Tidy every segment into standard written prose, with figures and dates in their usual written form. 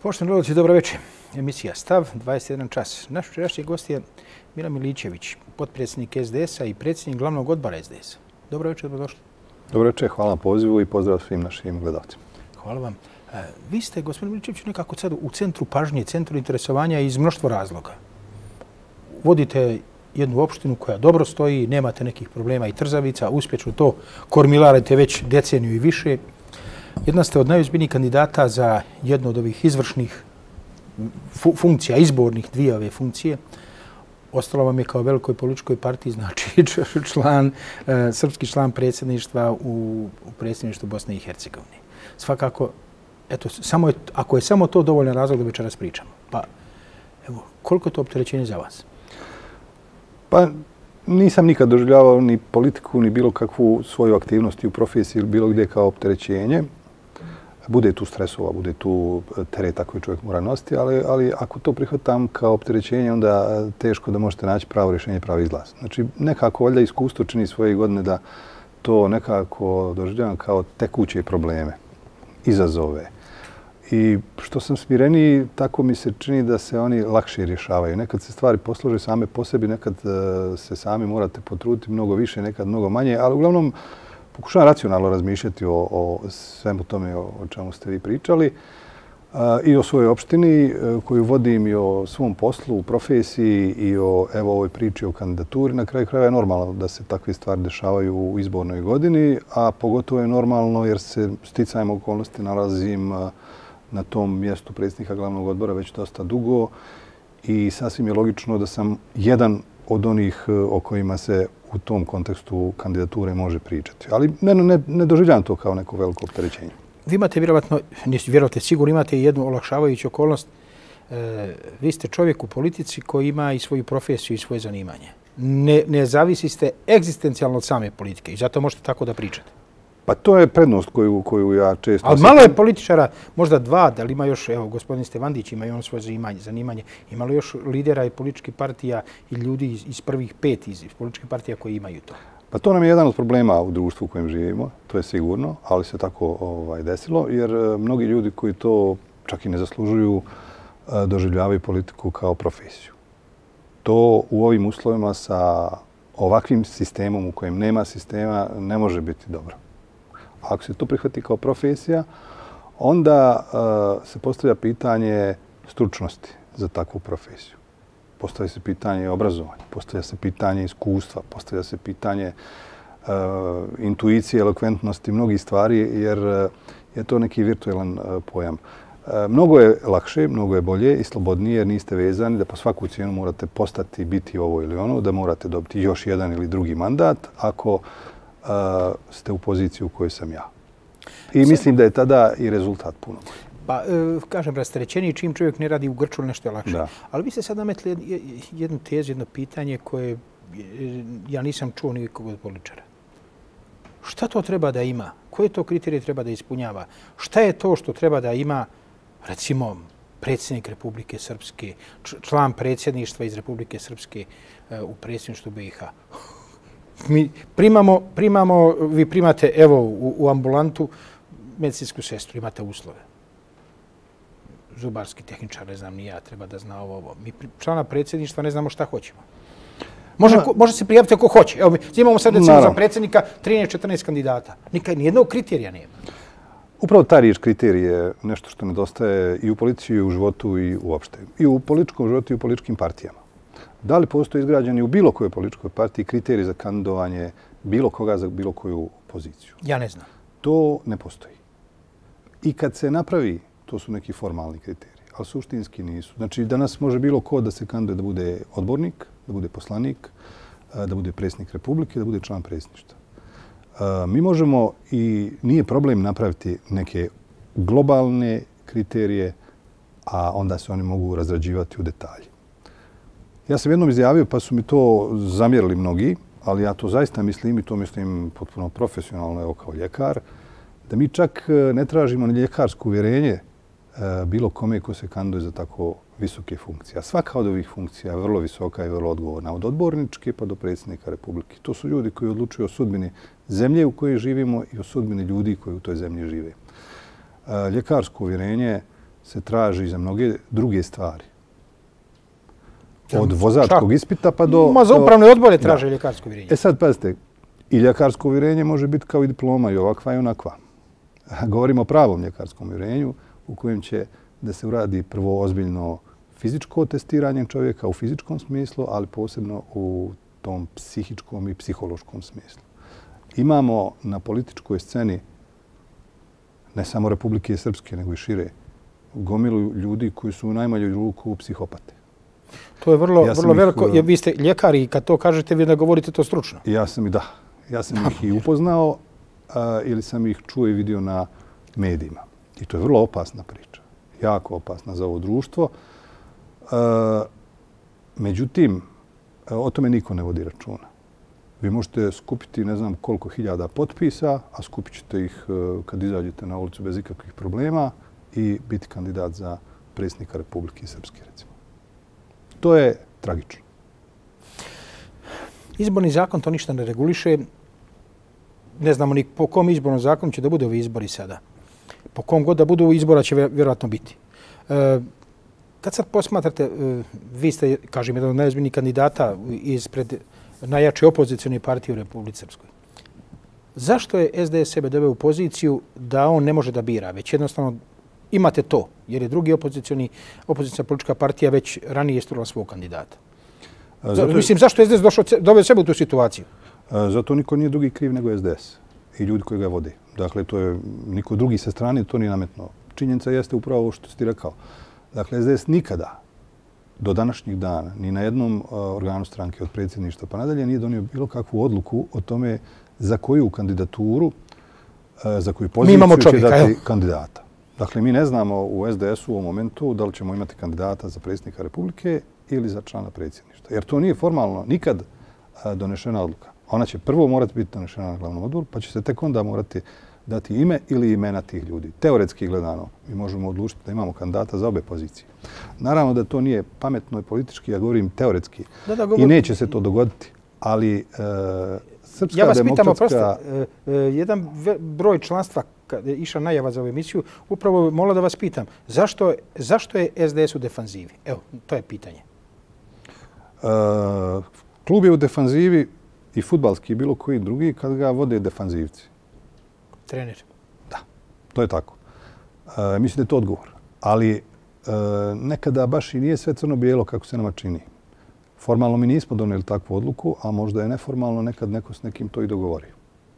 Poštovani gledalci, dobro večer. Emisija Stav, 21 čas. Naš večerašnji gost je Milan Miličević, potpredsjednik SDS-a i predsjednik glavnog odbora SDS-a. Dobro večer, dobrodošli. Dobro večer, hvala na pozivu i pozdrav svim našim gledalcima. Hvala vam. Vi ste, gospodin Miličević, nekako sad u centru pažnje, centru interesovanja iz mnoštva razloga. Vodite jednu opštinu koja dobro stoji, nemate nekih problema i trzavica, uspješno to kormilarite već deceniju i više. Jedna ste od najozbiljnijih kandidata za jednu od ovih izvršnih funkcija, izbornih dvije ove funkcije. Ostalo vam je kao velikoj političkoj partiji, znači srpski član predsjedništva u predsjedništvu Bosne i Hercegovine. Svakako, eto, ako je samo to dovoljan razlog da večeras pričamo. Pa, evo, koliko je to opterećenje za vas? Pa, nisam nikad doživljavao ni politiku, ni bilo kakvu svoju aktivnost u profesiji ili bilo gdje kao opterećenje. Bude tu stresova, bude tu tereta koji čovjek mora nositi, ali ako to prihvatam kao opterećenje, onda teško da možete naći pravo rješenje, pravi izlaz. Znači, nekako valjda iskustvo čini svoje godine da to nekako doživljavam kao tekuće probleme, izazove. I što sam smireniji, tako mi se čini da se oni lakše rješavaju. Nekad se stvari poslože same po sebi, nekad se sami morate potruditi mnogo više, nekad mnogo manje, ali uglavnom pokušavam racionalno razmišljati o svemu tome o čemu ste vi pričali i o svojoj opštini koju vodim i o svom poslu, u profesiji i o ovoj priči o kandidaturi. Na kraju krajeva je normalno da se takve stvari dešavaju u izbornoj godini, a pogotovo je normalno jer se sticajem okolnosti nalazim na tom mjestu predsjednika glavnog odbora već dosta dugo i sasvim je logično da sam jedan od onih o kojima se u tom kontekstu kandidature može pričati. Ali ne doživljam to kao neko veliko opterećenje. Vi imate vjerovatno, sigurno imate jednu olakšavajuću okolnost. Vi ste čovjek u politici koji ima i svoju profesiju i svoje zanimanje. Ne zavisi ste egzistencijalno od same politike i zato možete tako da pričate. Pa to je prednost koju ja često... Ali malo je političara, možda dva, da li ima još, evo, gospodin Stevandić ima i on svoje zanimanje, ima li još lidera i političkih partija i ljudi iz prvih 5 iz političkih partija koji imaju to? Pa to nam je jedan od problema u društvu u kojem živimo, to je sigurno, ali se tako desilo, jer mnogi ljudi koji to čak i ne zaslužuju doživljavaju politiku kao profesiju. To u ovim uslovima sa ovakvim sistemom u kojem nema sistema ne može biti dobro. Ako se to prihvati kao profesija, onda se postavlja pitanje stručnosti za takvu profesiju. Postavlja se pitanje obrazovanja, postavlja se pitanje iskustva, postavlja se pitanje intuicije, elokventnosti, mnogih stvari, jer je to neki virtualan pojam. Mnogo je lakše, mnogo je bolje i slobodnije jer niste vezani da po svaku cijenu morate postati, biti ovo ili ono, da morate dobiti još jedan ili drugi mandat ako ste u poziciji u kojoj sam ja. I mislim da je tada i rezultat puno bolji. Pa, kažem, rasterećeniji čim čovjek ne radi u grču, nešto je lakše. Da. Ali vi ste sad nametli jednu tezu, jedno pitanje koje ja nisam čuo nikog od političara. Šta to treba da ima? Koje to kriterije treba da ispunjava? Šta je to što treba da ima, recimo, predsjednik Republike Srpske, član predsjedništva iz Republike Srpske u predsjedništvu BiH? Mi vi primate, evo, u ambulantu medicinsku sestru, imate uslove. Zubarski tehničar, ne znam ni ja, treba da zna ovo. Mi člana predsjedništva ne znamo šta hoćemo. Može se prijaviti ako hoće. Evo, imamo sad recimo za predsjednika 13-14 kandidata. Nijednog kriterija nema. Upravo ta riječ kriterij je nešto što nedostaje i u policiji, i u životu, i uopšte. I u političkom životu, i u političkim partijama. Da li postoji izgrađeni u bilo kojoj političkoj partiji kriterij za kandidovanje bilo koga za bilo koju poziciju? Ja ne znam. To ne postoji. I kad se napravi, to su neki formalni kriteriji, ali suštinski nisu. Znači, danas može bilo ko da se kandiduje da bude odbornik, da bude poslanik, da bude predsjednik Republike, da bude član predsjedništva. Mi možemo i nije problem napraviti neke globalne kriterije, a onda se oni mogu razrađivati u detalji. Ja sam jednom izjavio, pa su mi to zamjerili mnogi, ali ja to zaista mislim i to mislim potpuno profesionalno, evo kao ljekar, da mi čak ne tražimo ni ljekarsko uvjerenje bilo kome ko se kandiduje za tako visoke funkcije. A svaka od ovih funkcija je vrlo visoka i vrlo odgovorna, od odborničke pa do predsjednika Republike. To su ljudi koji odlučuju o sudbini zemlje u kojoj živimo i o sudbini ljudi koji u toj zemlji žive. Ljekarsko uvjerenje se traži za mnoge druge stvari. Od vozačkog ispita pa do... Ma za upravne odbore traže ljekarsko uvjerenje. E sad, pazite, i ljekarsko uvjerenje može biti kao i diploma, i ovakva i onakva. Govorimo o pravom ljekarskom uvjerenju u kojem će da se uradi prvo ozbiljno fizičko testiranje čovjeka u fizičkom smislu, ali posebno u tom psihičkom i psihološkom smislu. Imamo na političkoj sceni ne samo Republike Srpske, nego i šire, gomilu ljudi koji su u najmanju ruku psihopate. To je vrlo veliko. Vi ste ljekari i kad to kažete, vi da govorite to stručno. Ja sam ih i upoznao ili sam ih čuo i vidio na medijima. I to je vrlo opasna priča. Jako opasna za ovo društvo. Međutim, o tome niko ne vodi računa. Vi možete skupiti ne znam koliko hiljada potpisa, a skupit ćete ih kad izađete na ulicu bez ikakvih problema i biti kandidat za predsjednika Republike Srpske, recimo. To je tragično. Izborni zakon to ništa ne reguliše. Ne znamo ni po kom izbornom zakonu će da bude ovi izbori sada. Po kom god da budu, izbora će vjerojatno biti. Kad sad posmatrate, vi ste, kažem, jedan od najozbiljnijih kandidata ispred najjače opozicione partije u Republici Srpskoj. Zašto je SDS sebe doveo u poziciju da on ne može da bira, već jednostavno imate to, jer je drugi opoziciona politička partija već ranije isturila svog kandidata? Mislim, zašto je SDS doveo sebe u tu situaciju? Zato niko nije drugi kriv nego SDS i ljudi koji ga vode. Dakle, to je niko drugi sa strane, to nije nametno. Činjenica jeste upravo ovo što si ti rekao. Dakle, SDS nikada do današnjih dana ni na jednom organu stranke od predsjedništva pa nadalje nije donio bilo kakvu odluku o tome za koju kandidaturu, za koju poziciju će dati kandidata. Dakle, mi ne znamo u SDS-u u ovom momentu da li ćemo imati kandidata za predsjednika Republike ili za člana predsjedništva. Jer to nije formalno nikad donešena odluka. Ona će prvo morati biti donešena na glavnom odboru, pa će se tek onda morati dati ime ili imena tih ljudi. Teoretski gledano, mi možemo odlučiti da imamo kandidata za obe pozicije. Naravno da to nije pametno i politički, ja govorim teoretski. I neće se to dogoditi. Ali Srpska demokratska... Ja vas pitam, oprosto, jedan broj članstva, kada je išla najava za ovu emisiju, upravo mola da vas pitam, zašto je SDS u defanzivi? Evo, to je pitanje. Klub je u defanzivi i fudbalski i bilo koji drugi kad ga vode defanzivci. Trener. Da, to je tako. Mislim da je to odgovor. Ali nekada baš i nije sve crno-bijelo kako se nama čini. Formalno mi nismo donijeli takvu odluku, a možda je neformalno nekad neko s nekim to i dogovorio.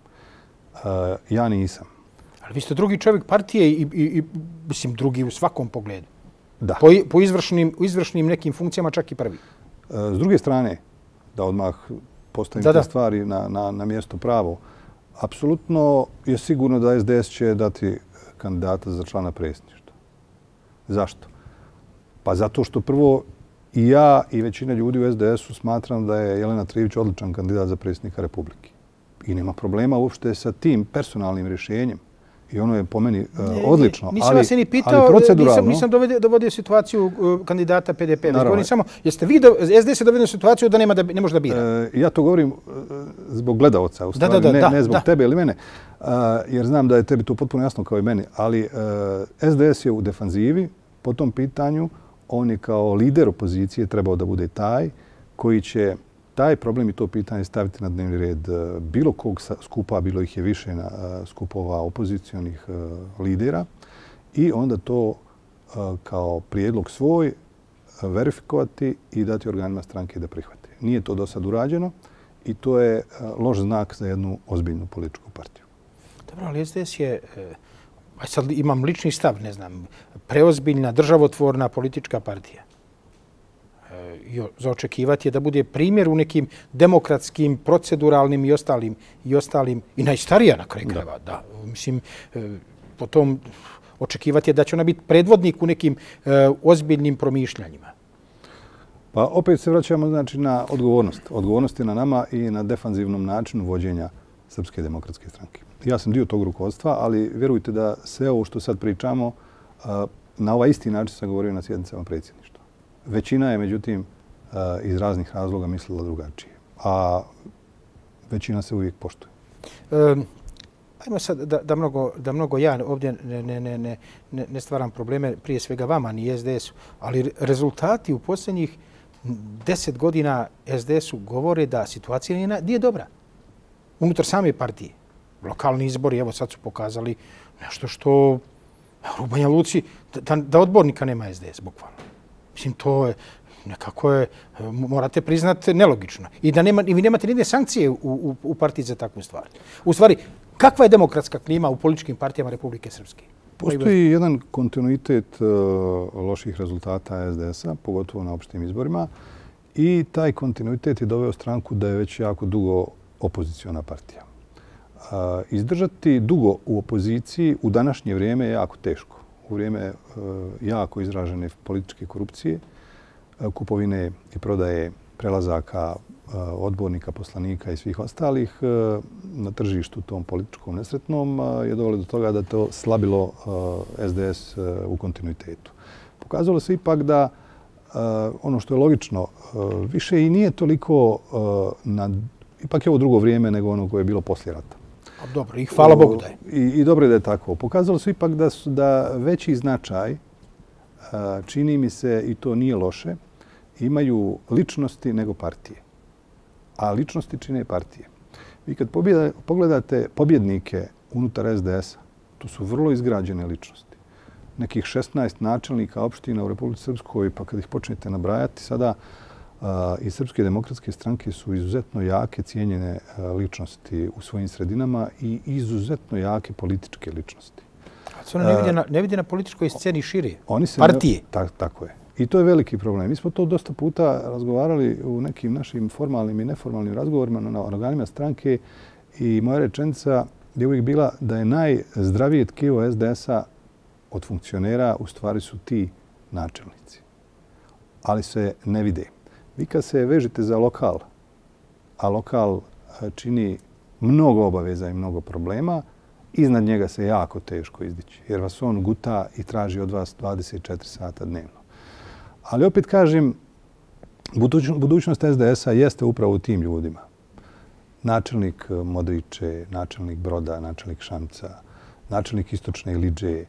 Ja nisam. Ali vi ste drugi čovjek partije i mislim, drugi u svakom pogledu. Da. Po izvršnim nekim funkcijama čak i prvi. S druge strane, da odmah postavim te stvari na mjesto pravo, apsolutno je sigurno da SDS će dati kandidata za člana predsjedništva. Zašto? Pa zato što prvo i ja i većina ljudi u SDS-u smatram da je Jelena Trivić odličan kandidat za predsjednika Republike. I nema problema uopšte sa tim personalnim rješenjem. I ono je po meni odlično. Nisam vas ni pitao, nisam dovodio situaciju kandidata PDP. Govorim samo, jeste vi SDS je dovodio situaciju da ne može da bira? Ja to govorim zbog gledalca, u stvari, ne zbog tebe ili mene. Jer znam da je tebi to potpuno jasno kao i meni. Ali SDS je u defanzivi po tom pitanju. On je kao lider opozicije trebao da bude taj koji će taj problem i to pitanje staviti na dnevni red bilo kog skupa, bilo ih je više na skupova opozicionih lidera i onda to kao prijedlog svoj verifikovati i dati organima stranke da prihvate. Nije to do sad urađeno i to je loš znak za jednu ozbiljnu političku partiju. Dobro, ali SDS je, sad imam lični stav, ne znam, preozbiljna, državotvorna politička partija. Za očekivati je da bude primjer u nekim demokratskim, proceduralnim i ostalim i najstarija na kraju krajeva. Da. Mislim, potom očekivati je da će ona biti predvodnik u nekim ozbiljnim promišljanjima. Pa opet se vraćamo znači, na odgovornost. Odgovornost je na nama i na defanzivnom načinu vođenja Srpske demokratske stranke. Ja sam dio tog rukovodstva, ali vjerujte da sve ovo što sad pričamo, na ovaj isti način sam govorio na sjednicama predsjedništva. Većina je, međutim, iz raznih razloga mislila drugačije. A većina se uvijek poštuje. Ajmo sad da mnogo ja ovdje ne stvaram probleme prije svega vama ni SDS-u, ali rezultati u posljednjih 10 godina SDS-u govore da situacija nije dobra. Unutar same partije. Lokalni izbori, evo sad su pokazali nešto što u Banja Luci, da odbornika nema SDS, bukvalno. Mislim, to je nekako je, morate priznati, nelogično. I da vi nemate nijedne sankcije u partiji za takvu stvar. U stvari, kakva je demokratska klima u političkim partijama Republike Srpske? Postoji jedan kontinuitet loših rezultata SDS-a, pogotovo na opštim izborima. I taj kontinuitet je doveo stranku da je već jako dugo opoziciona partija. Izdržati dugo u opoziciji u današnje vrijeme je jako teško. U vrijeme jako izražene političke korupcije, kupovine i prodaje prelazaka odbornika, poslanika i svih ostalih na tržištu tom političkom nesretnom je dovelo do toga da to slabilo SDS u kontinuitetu. Pokazalo se ipak da ono što je logično, više i nije toliko ipak je ovo drugo vrijeme nego ono koje je bilo poslije rata. Dobro, i hvala Bogu da je. I dobro je da je tako. Pokazalo se ipak da veći značaj, čini mi se, i to nije loše, imaju ličnosti nego partije. A ličnosti čine partije. Vi kad pogledate pobjednike unutar SDS-a, to su vrlo izgrađene ličnosti. Nekih 16 načelnika opština u Republici Srpskoj, pa kad ih počnete nabrajati, sada i Srpske demokratske stranke su izuzetno jake, cijenjene ličnosti u svojim sredinama i izuzetno jake političke ličnosti. A se ono ne vidi na političkoj sceni šire? Partije? Tako je. I to je veliki problem. Mi smo to dosta puta razgovarali u nekim našim formalnim i neformalnim razgovorima na organima stranke i moja rečenica je uvijek bila da je najzdravije tkivo SDS-a od funkcionera u stvari su ti načelnici. Ali se ne vide. Vi kad se vežete za lokal, a lokal čini mnogo obaveza i mnogo problema, iznad njega se jako teško izdići, jer vas on guta i traži od vas 24 sata dnevno. Ali opet kažem, budućnost SDS-a jeste upravo u tim ljudima. Načelnik Modriče, načelnik Broda, načelnik Šamca, načelnik Istočne Iliđe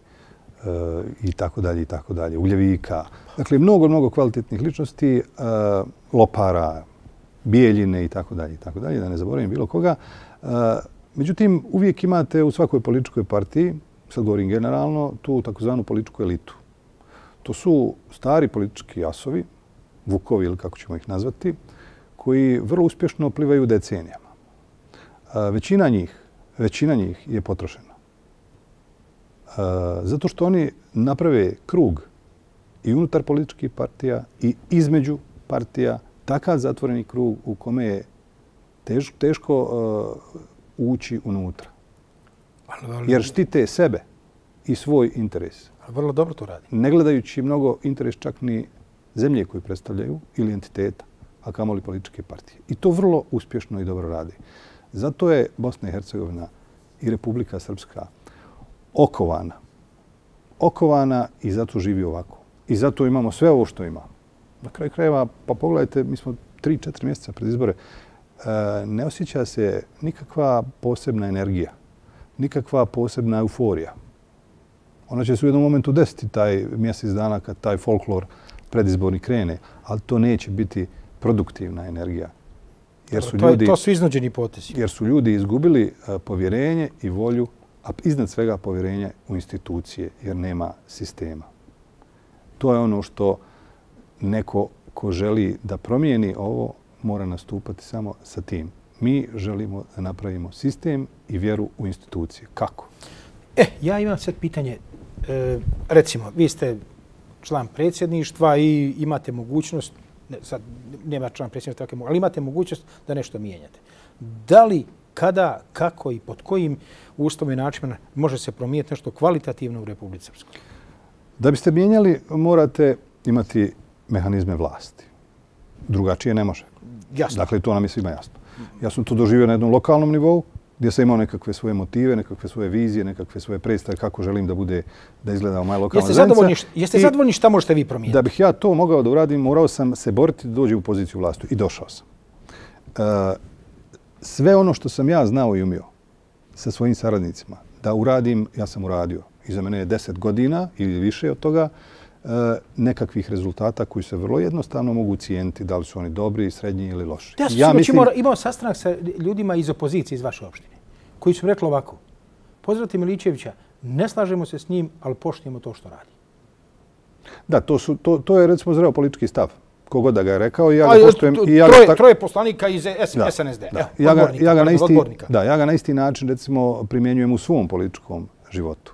i tako dalje, Uljevika. Dakle, mnogo kvalitetnih ličnosti, Lopara, Bijeljine i tako dalje, da ne zaboravim bilo koga. Međutim, uvijek imate u svakoj političkoj partiji, sad govorim generalno, tu takozvanu političku elitu. To su stari politički asovi, vukovi ili kako ćemo ih nazvati, koji vrlo uspješno plivaju decenijama. Većina njih je potrošena. Zato što oni naprave krug i unutar političkih partija i između partija, takav zatvoreni krug u kome je teško ući unutra. Jer štite sebe i svoj interes. Vrlo dobro to radi. Ne gledajući mnogo interes čak ni zemlje koju predstavljaju ili entiteta, a kamoli političke partije. I to vrlo uspješno i dobro radi. Zato je Bosna i Hercegovina i Republika Srpska okovana i zato živi ovako. I zato imamo sve ovo što imamo. Na kraju krajeva, pa pogledajte, mi smo 3-4 mjeseca pred izbore, ne osjeća se nikakva posebna energija, nikakva posebna euforija. Ona će se u jednom momentu desiti taj mjesec dana kad taj folklor predizborni krene, ali to neće biti produktivna energija. To su iznuđeni potezi. Jer su ljudi izgubili povjerenje i volju, a iznad svega povjerenje u institucije, jer nema sistema. To je ono što neko ko želi da promijeni ovo, mora nastupati samo sa tim. Mi želimo da napravimo sistem i vjeru u institucije. Kako? Ja imam sad pitanje. Recimo, vi ste član predsjedništva i imate mogućnost, sad nema član predsjedništva, ali imate mogućnost da nešto mijenjate. Da li, kada, kako i pod kojim uslovima i načinima može se promijeniti nešto kvalitativno u Republici Srpskoj? Da biste mijenjali, morate imati mehanizme vlasti. Drugačije ne može. Jasno. Dakle, to nam je svima jasno. Ja sam to doživio na jednom lokalnom nivou, gdje sam imao nekakve svoje motive, nekakve svoje vizije, nekakve svoje predstave kako želim da izgleda moja lokalna zajednica. Jeste zadovoljni šta možete vi promijeniti? Da bih ja to mogao da uradim, morao sam se boriti da dođem u poziciju vlasti. I došao sam. Sve ono što sam ja znao i umio sa svojim saradnicima da uradim, ja sam uradio. Iza mene je 10 godina ili više od toga nekakvih rezultata koji se vrlo jednostavno mogu cijeniti da li su oni dobri, srednji ili loši. Ja mislim... imao sastanak sa ljudima iz opozicije iz vaše opštine koji su mi rekli ovako: pozdravite Miličevića, ne slažemo se s njim, ali poštujemo to što radi. Da, to je recimo zreo politički stav. Kogod da ga je rekao i ja ga poštujem. Troje poslanika iz SNSD. Ja ga na isti način recimo primjenjujem u svom političkom životu.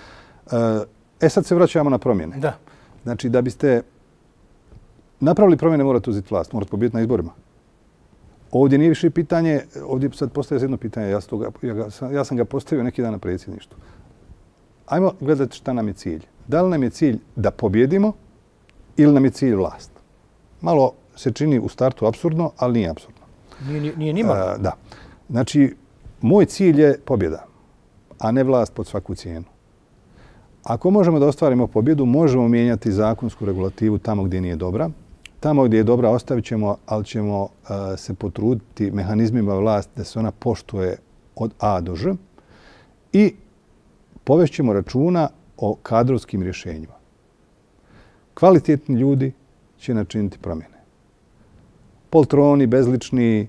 Sad se vraćamo na promjene. Da. Znači, da biste napravili promjene, morate uzeti vlast, morate pobjediti na izborima. Ovdje nije više pitanje, ovdje sad postaje jedno pitanje, ja sam ga postavio neki dan na predsjedništvu. Ajmo gledati šta nam je cilj. Da li nam je cilj da pobjedimo ili nam je cilj vlast? Malo se čini u startu apsurdno, ali nije apsurdno. Nije nimalo. Da. Znači, moj cilj je pobjeda, a ne vlast pod svaku cijenu. Ako možemo da ostvarimo pobjedu, možemo mijenjati zakonsku regulativu tamo gdje nije dobra. Tamo gdje je dobra ostavit ćemo, ali ćemo se potruditi mehanizmima vlasti da se ona poštuje od A do Ž i povešćemo računa o kadrovskim rješenjima. Kvalitetni ljudi će načiniti promjene. Poltroni, bezlični,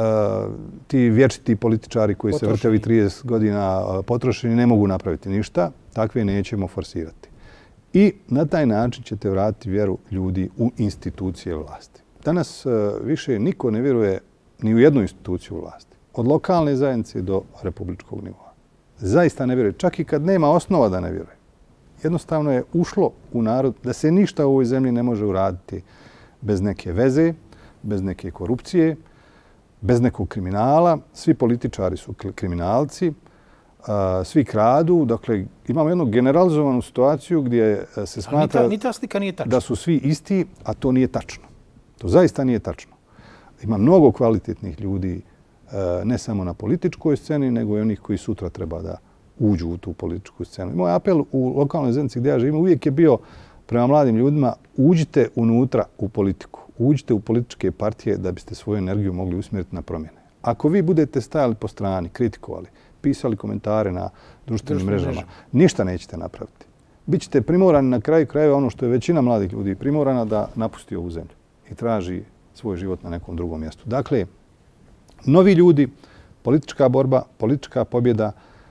ti vječiti političari koji se vrte ovih 30 godina potrošeni ne mogu napraviti ništa. Takve nećemo forsirati. I na taj način ćete vratiti vjeru ljudi u institucije vlasti. Danas više niko ne vjeruje ni u jednu instituciju vlasti. Od lokalne zajednice do republičkog nivoa. Zaista ne vjeruje. Čak i kad nema osnova da ne vjeruje. Jednostavno je ušlo u narod da se ništa u ovoj zemlji ne može uraditi bez neke veze, bez neke korupcije, bez nekog kriminala. Svi političari su kriminalci. Svi kradu. Dakle, imamo jednu generalizovanu situaciju gdje se smatra da su svi isti, a to nije tačno. To zaista nije tačno. Ima mnogo kvalitetnih ljudi, ne samo na političkoj sceni, nego i onih koji sutra treba da uđu u tu političku scenu. Moj apel u lokalnoj zajednici gdje ja živim uvijek je bio prema mladim ljudima: uđite unutra u politiku. Uđite u političke partije da biste svoju energiju mogli usmjeriti na promjene. Ako vi budete stajali po strani, kritikovali, pisali komentare na društvenim mrežama, ništa nećete napraviti. Bićete primorani na kraju krajeva ono što je većina mladih ljudi primorana da napusti ovu zemlju i traži svoj život na nekom drugom mjestu. Dakle, novi ljudi, politička borba, politička pobjeda,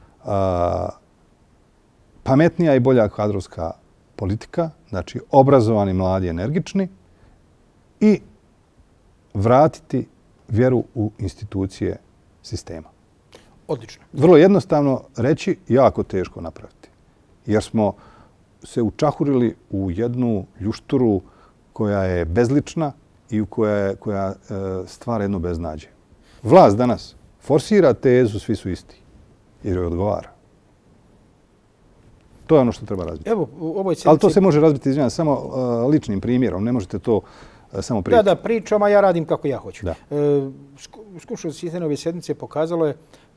pametnija i bolja kadrovska politika, znači obrazovani, mladi, energični i vratiti vjeru u institucije sistema. Odlično. Vrlo jednostavno reći, jako teško napraviti. Jer smo se učahurili u jednu ljušturu koja je bezlična i koja stvara jedno beznađe. Vlast danas forsira tezu svi su isti jer joj odgovara. To je ono što treba razbiti. Ali to se može razbiti, izvinjam, samo ličnim primjerom. Ne možete to samo pričati. Da, pričam, a ja radim kako ja hoću. Skupštino zasjedanje sjednice pokazalo je,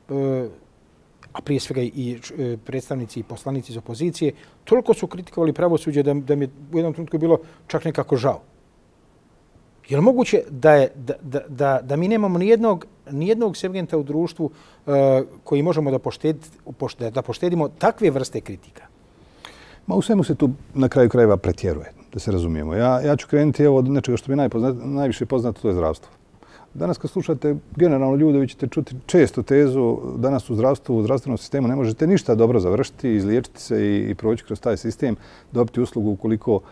a prije svega i predstavnici i poslanici iz opozicije, toliko su kritikovali pravosuđe da mi je u jednom trenutku bilo čak nekako žao. Je li moguće da mi nemamo nijednog segmenta u društvu koji možemo da poštedimo takve vrste kritika? Ma u svemu se tu na kraju krajeva pretjeruje, da se razumijemo. Ja ću krenuti od nečega što mi je najviše poznato, to je zdravstvo. Danas kad slušate generalno ljude, vi ćete čuti često tezu danas u zdravstvenom sistemu ne možete ništa dobro završiti, izliječiti se i proći kroz taj sistem, dobiti uslugu ukoliko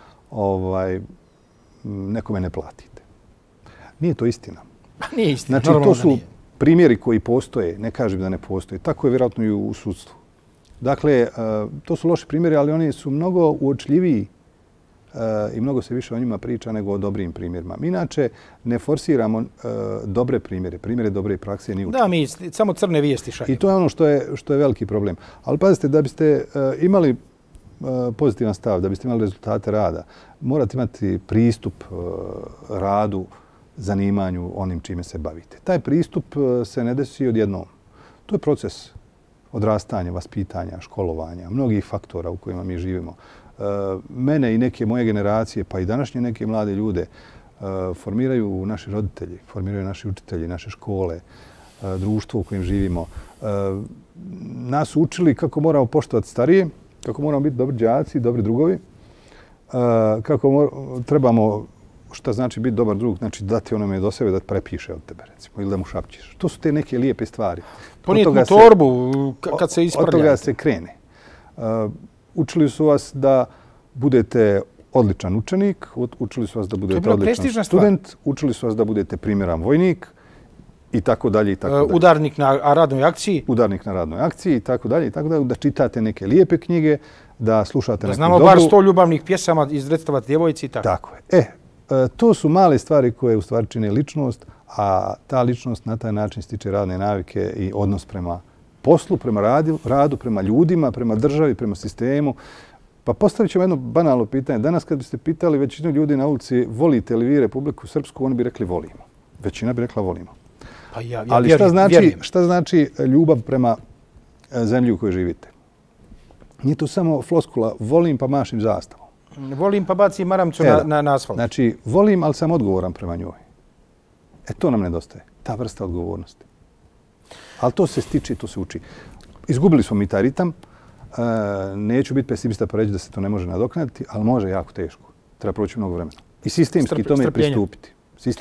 nekome ne platite. Nije to istina. Nije istina. Znači, to su primjeri koji postoje, ne kažem da ne postoje. Tako je vjerojatno i u sudstvu. Dakle, to su loši primjeri, ali oni su mnogo uočljiviji i mnogo se više o njima priča nego o dobrim primjerima. Mi inače ne forsiramo dobre primjere. Primjere dobre prakse ni učinu. Da, mi samo crne vijesti šaljemo. I to je ono što je veliki problem. Ali pazite, da biste imali pozitivan stav, da biste imali rezultate rada, morate imati pristup radu, zanimanju, onim čime se bavite. Taj pristup se ne desi odjednom. To je proces odrastanja, vaspitanja, školovanja, mnogih faktora u kojima mi živimo. Mene i neke moje generacije, pa i današnje neke mlade ljude, formiraju naši roditelji, formiraju naši učitelji, naše škole. društvo u kojem živimo. Nas su učili kako moramo poštovati starije, kako moramo biti dobri đaci, dobri drugovi, kako trebamo, šta znači biti dobar drug, znači dati onome do sebe da te prepiše od tebe, recimo, ili da mu šapćeš. To su te neke lijepe stvari. Ponijeti mu torbu kad se isprljate. Od toga se krene. Učili su vas da budete odličan učenik, učili su vas da budete odličan student, učili su vas da budete primjeran vojnik i tako dalje i tako dalje. Udarnik na radnoj akciji. Udarnik na radnoj akciji i tako dalje i tako dalje. Da čitate neke lijepe knjige, da slušate neku dobru. Da znamo bar 100 ljubavnih pjesama izrecitavati djevojci i tako. Tako je. To su male stvari koje u stvari čine ličnost, a ta ličnost na taj način stiče radne navike i odnos prema poslu, prema radu, prema ljudima, prema državi, prema sistemu. Pa postavit ćemo jedno banalno pitanje. Danas kad biste pitali većinu ljudi na ulici volite li vi Republiku Srpsku, oni bi rekli volimo. Većina bi rekla volimo. Pa ja ali šta znači ljubav prema zemlji u kojoj živite? Nije to samo floskula volim pa mašim zastavom. Volim pa bacim maramcu na asfalt. Znači, volim, ali sam odgovoran prema njoj. To nam nedostaje. Ta vrsta odgovornosti. Ali to se stiče i to se uči. Izgubili smo mi taj ritam. Neću biti pesimista pa reći da se to ne može nadoknaditi, ali može jako teško. Treba proći mnogo vremena. I sistemski tome pristupiti.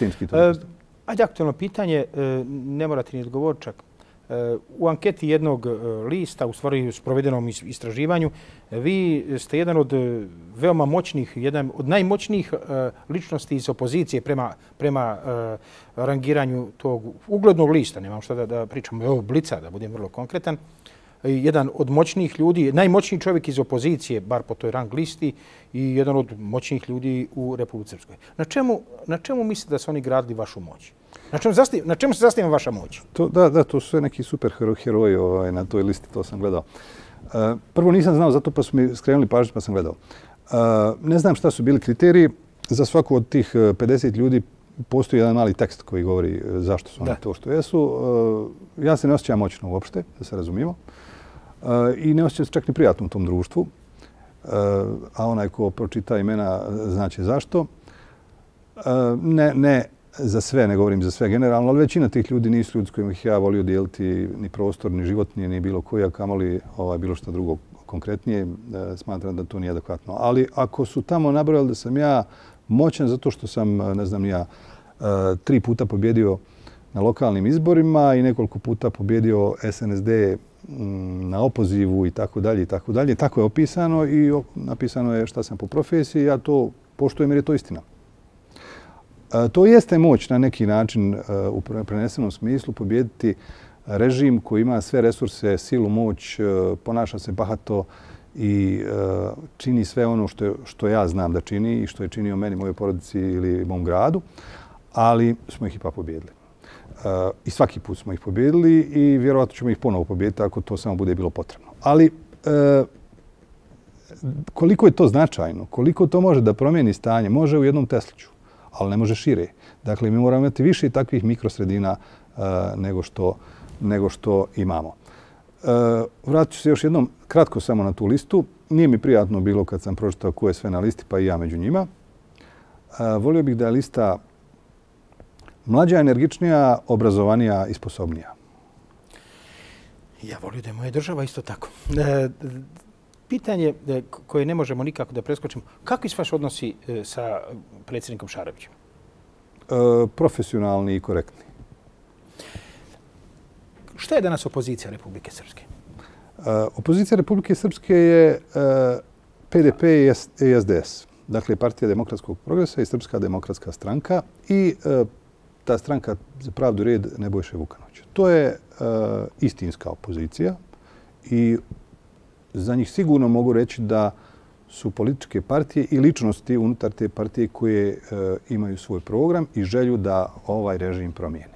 Ajde, aktualno pitanje, ne morate ni odgovoriti čak. U anketi jednog lista, u stvari u sprovedenom istraživanju, vi ste jedan od veoma moćnih, jedan od najmoćnijih ličnosti iz opozicije prema rangiranju tog uglednog lista. Nemam šta da pričam, evo Blica, da budem vrlo konkretan. Jedan od moćnijih ljudi, najmoćniji čovjek iz opozicije, bar po toj rang listi, i jedan od moćnijih ljudi u Republici Srpskoj. Na čemu mislite da su oni gradili vašu moć? Na čemu se zasniva vaša moć? Da, to su sve neki super heroji na toj listi, to sam gledao. Prvo nisam znao, zato pa su mi skrenuli pažnju pa sam gledao. Ne znam šta su bili kriteriji. Za svaku od tih 50 ljudi postoji jedan mali tekst koji govori zašto su oni to što jesu. Ja se ne osjećam moćno uopšte, da se razumijemo. I ne osjećam se čak ni prijatno u tom društvu. A onaj ko pročita imena znaće zašto. Ne za sve, ne govorim za sve generalno, ali većina tih ljudi nisu ljudi s kojima ih ja volio dijeliti ni prostor, ni životni, ni bilo koji, a kamoli bilo što drugo konkretnije. Smatram da to nije adekvatno. Ali ako su tamo nabrojali da sam ja moćan zato što sam, ne znam ja, 3 puta pobjedio na lokalnim izborima i nekoliko puta pobjedio SNSD na opozivu i tako dalje i tako dalje. Tako je opisano i napisano je šta sam po profesiji. Ja to poštujem jer je to istina. To jeste moć na neki način u prenesenom smislu pobijediti režim koji ima sve resurse, silu, moć, ponaša se bahato i čini sve ono što ja znam da čini i što je činio meni, mojoj porodici ili mom gradu, ali smo ih ipak pobijedili. I svaki put smo ih pobijedili i vjerovatno ćemo ih ponovo pobijediti ako to samo bude bilo potrebno. Ali koliko je to značajno, koliko to može da promijeni stanje, može u jednom Tesliću, ali ne može šire. Dakle, mi moramo imati više takvih mikrosredina nego što imamo. Vratit ću se još jednom kratko samo na tu listu. Nije mi prijatno bilo kad sam pročitao ko je sve na listi, pa i ja među njima. Volio bih da je lista mlađa, energičnija, obrazovanija i sposobnija. Ja volio da je moja država isto tako. Pitanje koje ne možemo nikako da preskočimo. Kakvi su vaši odnosi sa predsjednikom Šarovićem? Profesionalni i korektni. Šta je danas opozicija Republike Srpske? Opozicija Republike Srpske je PDP i SDS. Dakle, Partija demokratskog progresa i Srpska demokratska stranka i ta stranka za pravdu red Nebojše Vukanovića. To je istinska opozicija i za njih sigurno mogu reći da su političke partije i ličnosti unutar te partije koje imaju svoj program i želju da ovaj režim promijeni.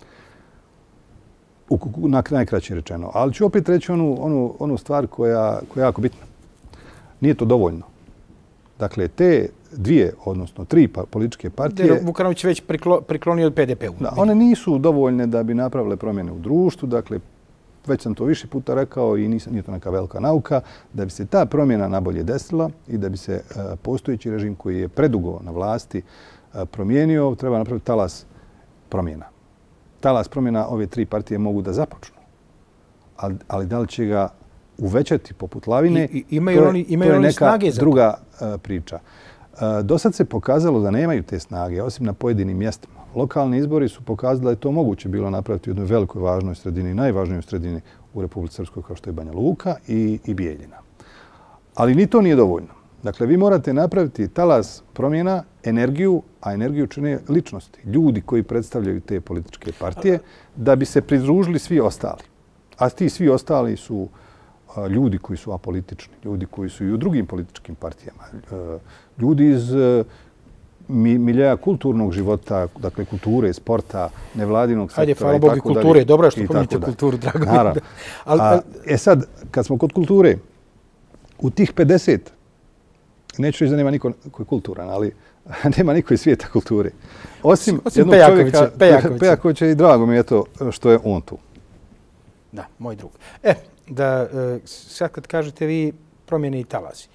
Najkraće rečeno. Ali ću opet reći onu stvar koja je jako bitna. Nije to dovoljno. Dakle, te 2, odnosno 3 političke partije... Vukanović već priklonio PDP-u. One nisu dovoljne da bi napravile promjene u društvu. Dakle, već sam to više puta rekao i nije to neka velika nauka. Da bi se ta promjena nabolje desila i da bi se postojeći režim koji je predugo na vlasti promijenio, treba napraviti talas promjena. talas promjena ove tri partije mogu da započnu. Ali da li će ga uvećati poput lavine, imaju to je neka snage za druga priča. Do sad se pokazalo da nemaju te snage, osim na pojedinim mjestima. Lokalni izbori su pokazali da je to moguće bilo napraviti u jednoj velikoj važnoj sredini, najvažnijoj sredini u Republici Srpskoj kao što je Banja Luka i Bijeljina. Ali ni to nije dovoljno. Dakle, vi morate napraviti talas promjena, energiju, a energiju čine ličnosti, ljudi koji predstavljaju te političke partije, da bi se pridružili svi ostali. A ti svi ostali su ljudi koji su apolitični, ljudi koji su i u drugim političkim partijama, ljudi iz miljeja kulturnog života, dakle kulture, sporta, nevladinog sektora. Hajde, hvala Bogu i kulture. Dobro je što pominjete kulturu, drago mi. Sad, kad smo kod kulture, u tih 50, neću reći da nema niko koji je kulturan, ali nema niko iz svijeta kulture. Osim jednog čovjeka, Pejakovića, i drago mi je to što je on tu. Da, moj drug. Sad kad kažete vi promjene i talasi,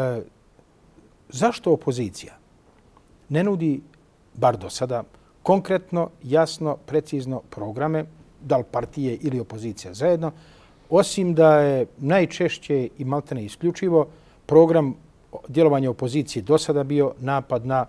zašto opozicija ne nudi, bar do sada, konkretno, jasno, precizno programe, da li partije ili opozicija zajedno, osim da je najčešće i maltene isključivo program djelovanja opozicije do sada bio napad na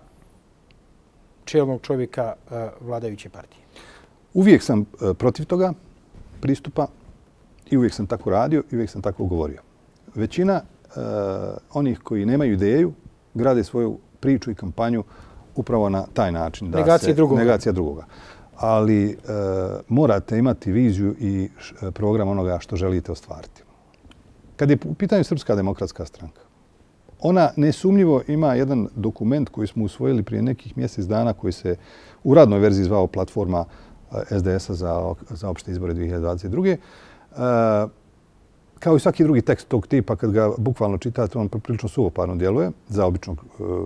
čelnog čovjeka vladajuće partije? Uvijek sam protiv toga pristupa i uvijek sam tako radio i uvijek sam tako govorio. Većina onih koji nemaju ideju grade svoju priču i kampanju upravo na taj način. Negacija drugoga. Ali morate imati viziju i program onoga što želite ostvariti. Kad je u pitanju Srpska demokratska stranka, ona nesumnjivo ima jedan dokument koji smo usvojili prije nekih mjesec dana koji se u radnoj verziji zvao platforma SDS-a za opšte izbore 2022. Kao i svaki drugi tekst tog tipa, kad ga bukvalno čitate, on prilično suvoparno djeluje za običnog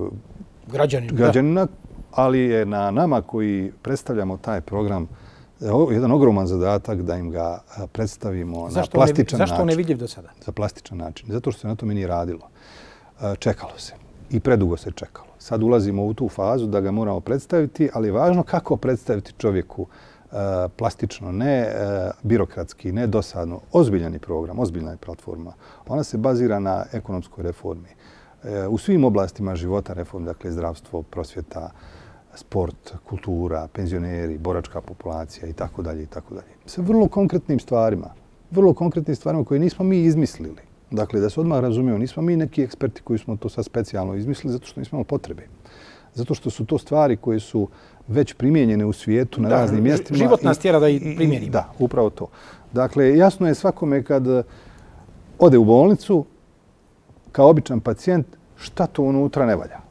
građanina, ali je na nama koji predstavljamo taj program jedan ogroman zadatak da im ga predstavimo na plastičan način. Zašto on ne vidljiv do sada? Za plastičan način. Zato što se na tome nije radilo. Čekalo se. I predugo se čekalo. Sad ulazimo u tu fazu da ga moramo predstaviti, ali je važno kako predstaviti čovjeku plastično, ne birokratski, ne dosadno. Ozbiljan je program, ozbiljna je platforma. Ona se bazira na ekonomskoj reformi. U svim oblastima života reformi, dakle zdravstvo, prosvjeta, sport, kultura, penzioneri, boračka populacija i tako dalje i tako dalje. Sa vrlo konkretnim stvarima koje nismo mi izmislili. Dakle, da se odmah razumijemo, nismo mi neki eksperti koji smo to sad specijalno izmislili zato što nismo imali potrebe. Zato što su to stvari koje su već primijenjene u svijetu na raznim mjestima. Život nas tjera da ih primijenimo. Da, upravo to. Dakle, jasno je svakome kad ode u bolnicu kao običan pacijent šta to unutra ne valja.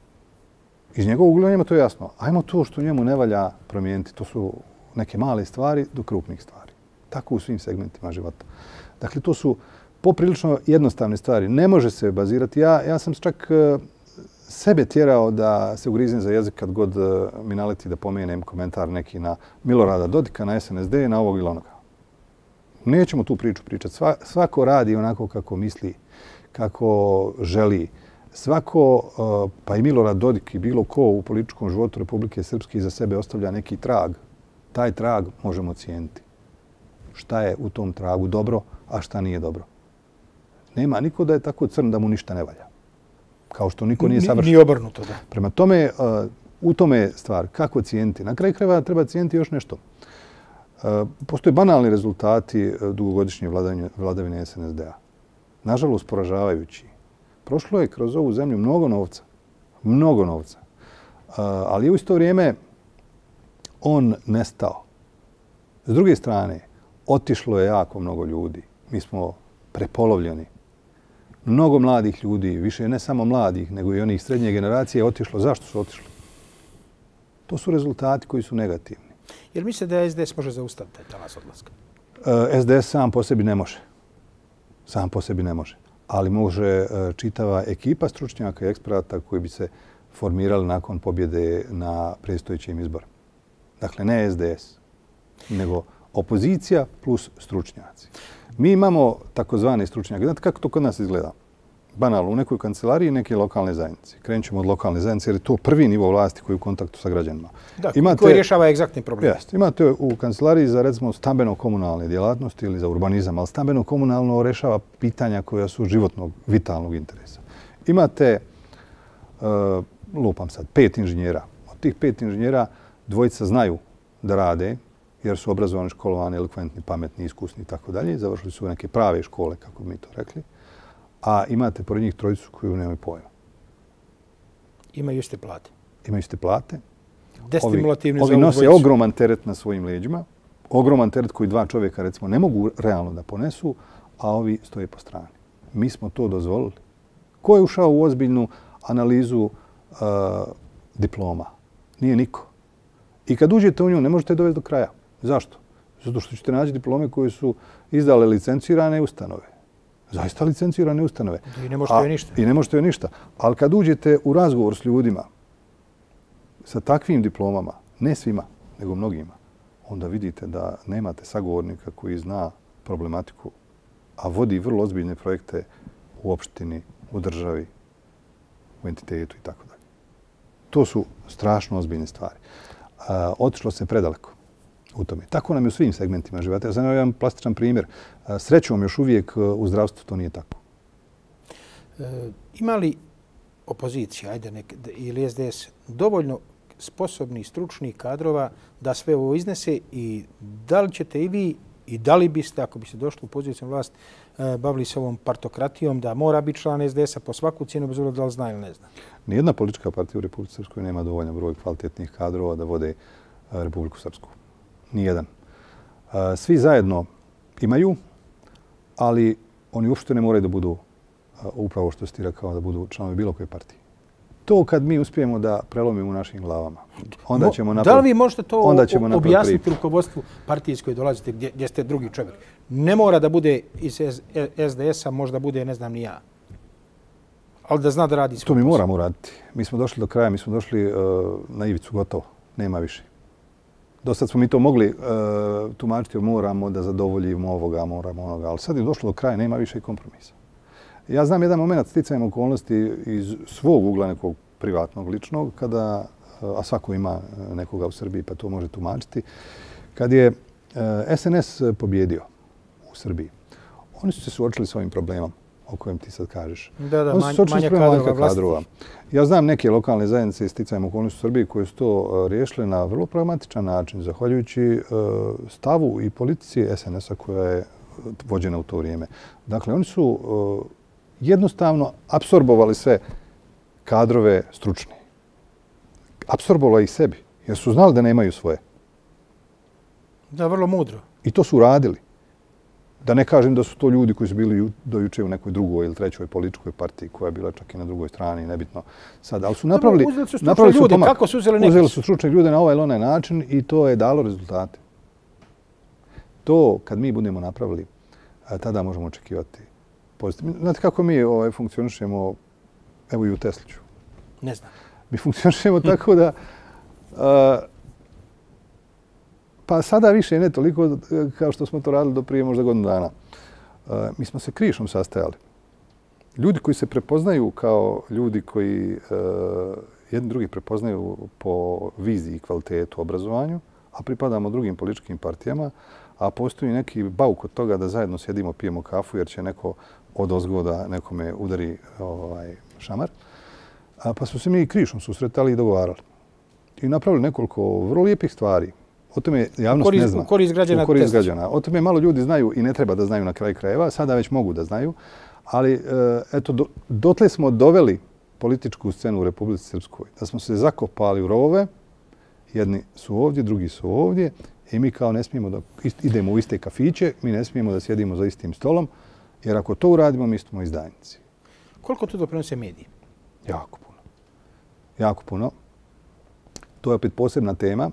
Iz njegovog ugla njima to je jasno. Ajmo to što njemu ne valja promijeniti. To su neke male stvari do krupnih stvari. Tako u svim segmentima života. Dakle, to su poprilično jednostavne stvari. Ne može se bazirati. Ja sam čak sebe tjerao da se ugriznem za jezik kad god mi naleti da pomenem komentar neki na Milorada Dodika, na SNSD, na ovog ili onoga. Nećemo tu priču pričati. Svako radi onako kako misli, kako želi. Svako, pa i Milorad Dodik i bilo ko u političkom životu Republike Srpske iza sebe ostavlja neki trag. Taj trag možemo ocijeniti. Šta je u tom tragu dobro, a šta nije dobro. Nema niko da je tako crn da mu ništa ne valja. Kao što niko nije savršen. Ni obrnuto, da. Prema tome, u tome je stvar. Kako cijeniti? Na kraju krajeva treba cijeniti još nešto. Postoje banalni rezultati dugogodišnje vladavine SNSD-a. Nažalost, poražavajući. Prošlo je kroz ovu zemlju mnogo novca. Mnogo novca. Ali je u isto vrijeme on nestao. S druge strane, otišlo je jako mnogo ljudi. Mi smo prepolovljeni. Mnogo mladih ljudi, više ne samo mladih, nego i onih srednje generacije je otišlo. Zašto su otišli? To su rezultati koji su negativni. Jer mislite da SDS može zaustaviti taj talas odlaska? SDS sam po sebi ne može. Sam po sebi ne može. Ali može čitava ekipa stručnjaka i eksperata koji bi se formirali nakon pobjede na predstojećim izborima. Dakle, ne SDS, nego opozicija plus stručnjaci. Mi imamo takozvane stručnjake. Znate kako to kod nas izgleda? banalno, u nekoj kancelariji neke lokalne zajednice. Krenut ćemo od lokalne zajednice jer je to prvi nivo vlasti koji je u kontaktu sa građanima. Da, koji rješava egzaktni problem. Imate u kancelariji za, recimo, stambeno-komunalne djelatnosti ili za urbanizam, ali stambeno-komunalno rješava pitanja koja su životnog, vitalnog interesa. Imate, lupam sad, 5 inženjera. Od tih 5 inženjera 2 znaju da rade, jer su obrazovani, školovani, eloquentni, pametni, iskusni i tako dalje. Završili su neke prave škole, kako bi mi to rekli. A imate pored njih 3 koji nemaju pojma. Imaju iste plate. Imaju iste plate. Destimulativni za ovi nose ogroman teret na svojim leđima. Ogroman teret koji 2 čovjeka, recimo, ne mogu realno da ponesu, a ovi stoje po strani. Mi smo to dozvolili. Ko je ušao u ozbiljnu analizu diploma? Nije niko. I kad uđete u nju, ne možete dovesti do kraja. Zašto? Zato što ćete naći diplome koje su izdale licencirane ustanove. Zaista licencirane ustanove. I ne možete joj ništa. I ne možete joj ništa. Ali kad uđete u razgovor s ljudima sa takvim diplomama, ne svima, nego mnogima, onda vidite da nemate sagovornika koji zna problematiku, a vodi vrlo ozbiljne projekte u opštini, u državi, u entitetu i tako dalje. To su strašno ozbiljne stvari. Otišlo se predaleko u tome. Tako nam je u svim segmentima života. Ja znam jedan plastičan primjer. Srećom još uvijek u zdravstvu to nije tako. Ima li opozicija, ili SDS, dovoljno sposobnih, stručnih kadrova da sve ovo iznese i da li ćete i vi i da li biste, ako bi se došli u poziciju vlast, bavili se ovom partokratijom da mora biti član SDS-a po svaku cijenu, bez obzira da li zna ili ne zna? Nijedna politička partija u Republici Srpskoj nema dovoljan broj kvalitetnih kadrova da vode Republiku Srpsku. Nijedan. Svi zajedno imaju, ali oni uopšte ne moraju da budu upravo što si ti rekao, da budu članovi bilo koje partije. To kad mi uspijemo da prelomimo u našim glavama, onda ćemo napraviti. Da li vi možete to objasniti rukovodstvu partije iz koje dolazite, gdje ste drugi čovjek? Ne mora da bude iz SDS-a, možda bude, ne znam ni ja. Ali da zna da radi svoj posao. To mi moramo raditi. Mi smo došli do kraja, mi smo došli na ivicu, gotovo. Nema više. Do sad smo mi to mogli tumačiti, moramo da zadovoljimo ovoga, moramo onoga, ali sad je došlo do kraja, nema više kompromisa. Ja znam jedan moment sticajem okolnosti iz svog ugla nekog privatnog, ličnog, kada, a svako ima nekoga u Srbiji pa to može tumačiti, kad je SNS pobjedio u Srbiji, oni su se suočili s ovim problemom o kojem ti sad kažeš. Da, manja kadrova. Ja znam neke lokalne zajednice sticajem okolnosti u Srbiji koje su to riješile na vrlo pragmatičan način, zahvaljujući stavu i politici SNS-a koja je vođena u to vrijeme. Dakle, oni su jednostavno apsorbovali sve kadrove stručne. Apsorbovali ih sebi, jer su znali da nemaju svoje. Da, vrlo mudro. I to su radili. Da ne kažem da su to ljudi koji su bili dojuče u nekoj drugoj ili trećoj političkoj partiji koja je bila čak i na drugoj strani, nebitno sad. Ali su napravili ljude. Kako su uzeli neke? Uzeli su stručne ljude na ovaj ili onaj način i to je dalo rezultate. To kad mi budemo napravili, tada možemo očekivati pozitivno. Znate kako mi funkcionišemo, evo i u Tesliću? Ne znam. Mi funkcionišemo tako da pa sada više ne toliko kao što smo to radili do prije možda godinu dana. Mi smo se krišom sastajali. Ljudi koji se prepoznaju kao ljudi koji jedni drugi prepoznaju po viziji i kvalitetu obrazovanju, a pripadamo drugim političkim partijama, a postoji neki bauk od toga da zajedno sjedimo, pijemo kafu jer će neko od ozgoda nekome udari šamar. Pa su se mi krišom susretali i dogovarali. I napravili nekoliko vrlo lijepih stvari. O tome javnost ne zna. U korist građana. O tome malo ljudi znaju i ne treba da znaju na kraju krajeva. Sada već mogu da znaju. Ali eto, dotle smo doveli političku scenu u Republici Srpskoj. Da smo se zakopali u rovove. Jedni su ovdje, drugi su ovdje. I mi kao ne smijemo da idemo u iste kafiće. Mi ne smijemo da sjedimo za istim stolom. Jer ako to uradimo, mi smo izdajnici. Koliko to doprinose mediji? Jako puno. Jako puno. To je opet posebna tema.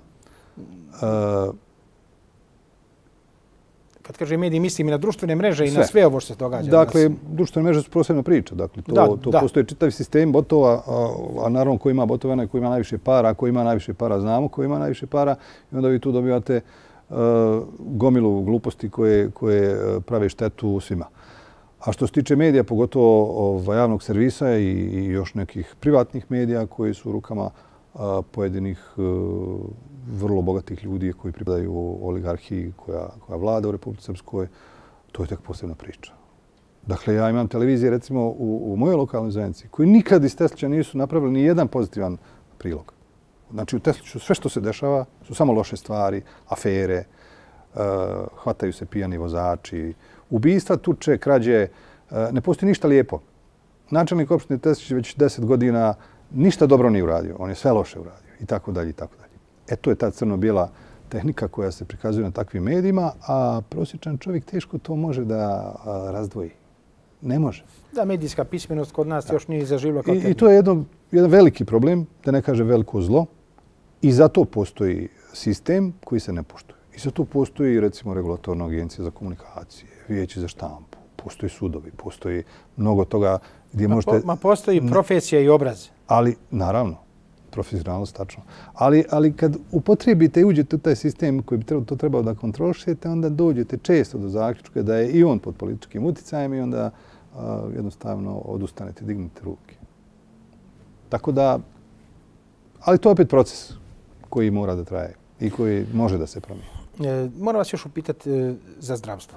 Kad kaže mediji, mislim i na društvene mreže i na sve ovo što se događa. Dakle, društvene mreže su posebna priča. Dakle, to postoje čitavi sistem botova, a naravno ko ima botova, onaj ko ima najviše para, a ko ima najviše para, znamo ko ima najviše para i onda vi tu dobivate gomilu gluposti koje prave štetu svima. A što se tiče medija, pogotovo javnog servisa i još nekih privatnih medija koji su u rukama pojedinih vrlo bogatih ljudi koji pripadaju oligarhiji koja vlada u Republici Srpskoj, to je tek posebna priča. Dakle, ja imam televizije, recimo, u mojoj lokalnoj zajednici, koji nikad iz Teslića nisu napravili ni jedan pozitivan prilog. Znači, u Tesliću sve što se dešava su samo loše stvari, afere, hvataju se pijani vozači, ubistva, tuče, krađe, ne postoji ništa lijepo. Načelnik opštine Teslić već 10 godina ništa dobro nije uradio, on je sve loše uradio i tako dalje i tako dalje. E, to je ta crno-bijela tehnika koja se prikazuje na takvim medijima, a prosječan čovjek teško to može da razdvoji. Ne može. Da, medijska pismenost kod nas još nije zaživjela kao I to je jedan veliki problem, da ne kaže veliko zlo. I zato postoji sistem koji se ne poštuje. I zato postoji, recimo, regulatorna agencija za komunikacije, vijeće za štampu, postoji sudovi, postoji mnogo toga gdje možete... Postoji profesija i obraz. Ali, naravno, profesionalnost, tačno. Ali kad upotrijebite i uđete u taj sistem koji bi to trebao da kontrolišete, onda dođete često do zaključka da je i on pod političkim uticajem i onda jednostavno odustanete, dignete ruke. Tako da, ali to je opet proces koji mora da traje i koji može da se promijeni. Moram vas još upitati za zdravstvo.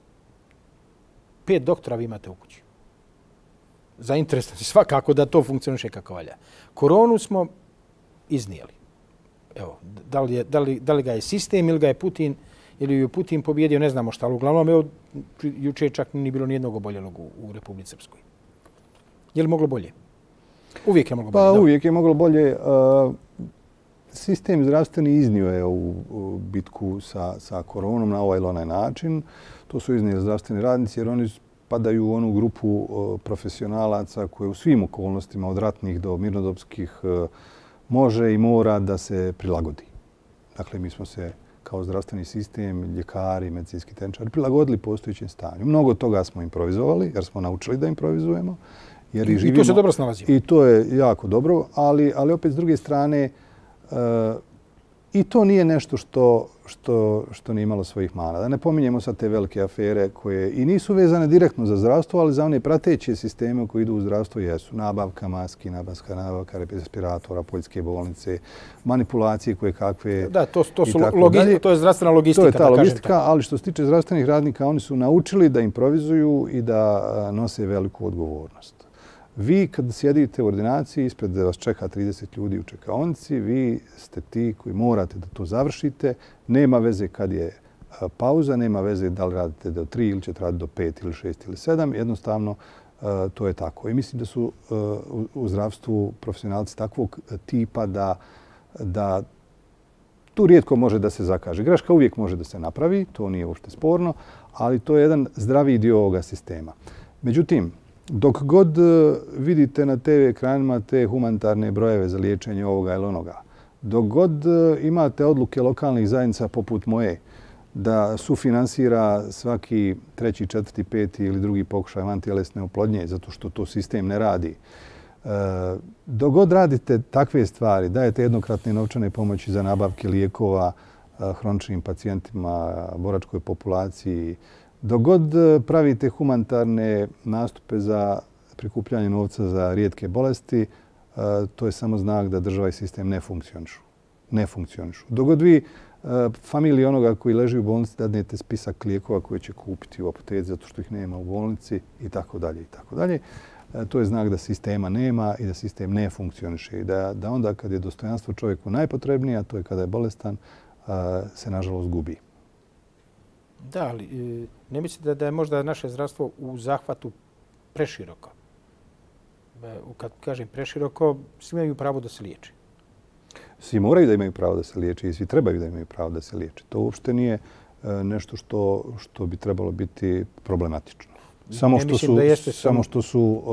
5 doktora vi imate u kući. Zainteresno si svakako da to funkcioniše kako valja. Koronu smo iznijeli. Evo, da li ga je sistem ili ga je Putin, ili je Putin pobjedio, ne znamo šta, ali uglavnom evo, juče čak nije bilo nijednog oboljelog u Republici Srpskoj. Je li moglo bolje? Uvijek je moglo bolje. Pa uvijek je moglo bolje. Sistem zdravstveni iznio je u bitku sa koronom na ovaj ili onaj način. To su iznijeli zdravstveni radnici jer oni padaju u onu grupu profesionalaca koje u svim okolnostima od ratnih do mirnodopskih može i mora da se prilagodi. Dakle, mi smo se kao zdravstveni sistem, ljekari, medicinski tehničari prilagodili postojećem stanju. Mnogo toga smo improvizovali jer smo naučili da improvizujemo. I tu se dobro snalazimo. I to je jako dobro, ali opet s druge strane i to nije nešto što nije imalo svojih mana. Da ne pominjemo sad te velike afere koje i nisu vezane direktno za zdravstvo, ali za one prateće sisteme koji idu u zdravstvo jesu. Nabavka maski, nabavka respiratora, poljske bolnice, manipulacije koje kakve. Da, to je zdravstvena logistika. To je ta logistika, ali što se tiče zdravstvenih radnika, oni su naučili da improvizuju i da nose veliku odgovornost. Vi kad sjedite u ordinaciji, ispred da vas čeka 30 ljudi u čekaonici, vi ste ti koji morate da to završite. Nema veze kad je pauza, nema veze da li radite do 3 ili ćete raditi do 5 ili 6 ili 7. Jednostavno, to je tako. I mislim da su u zdravstvu profesionalci takvog tipa da tu rijetko može da se zakaže. Greška uvijek može da se napravi, to nije uopšte sporno, ali to je jedan zdraviji dio ovoga sistema. Međutim, dok god vidite na TV ekranima te humanitarne brojeve za liječenje ovoga ili onoga, dok god imate odluke lokalnih zajednica poput moje da sufinansira svaki 3., 4., 5. ili drugi pokušaj antitjelesne oplodnje zato što to sistem ne radi, dok god radite takve stvari, dajete jednokratne novčane pomoći za nabavke lijekova hroničnim pacijentima, boračkoj populaciji, dok god pravite humanitarne nastupe za prikupljanje novca za rijetke bolesti, to je samo znak da država i sistem ne funkcionišu. Dok god vi familiji onoga koji leži u bolnici dadnete spisak lijekova koje će kupiti u apoteci zato što ih nema u bolnici i tako dalje i tako dalje, to je znak da sistema nema i da sistem ne funkcioniše i da onda kad je dostojanstvo čovjeku najpotrebnije, a to je kada je bolestan, se nažalost gubi. Da, ali ne mislite da je možda naše zdravstvo u zahvatu preširoko? Kad kažem preširoko, svi imaju pravo da se liječi. Svi moraju da imaju pravo da se liječi i svi trebaju da imaju pravo da se liječi. To uopšte nije nešto što bi trebalo biti problematično. Samo što su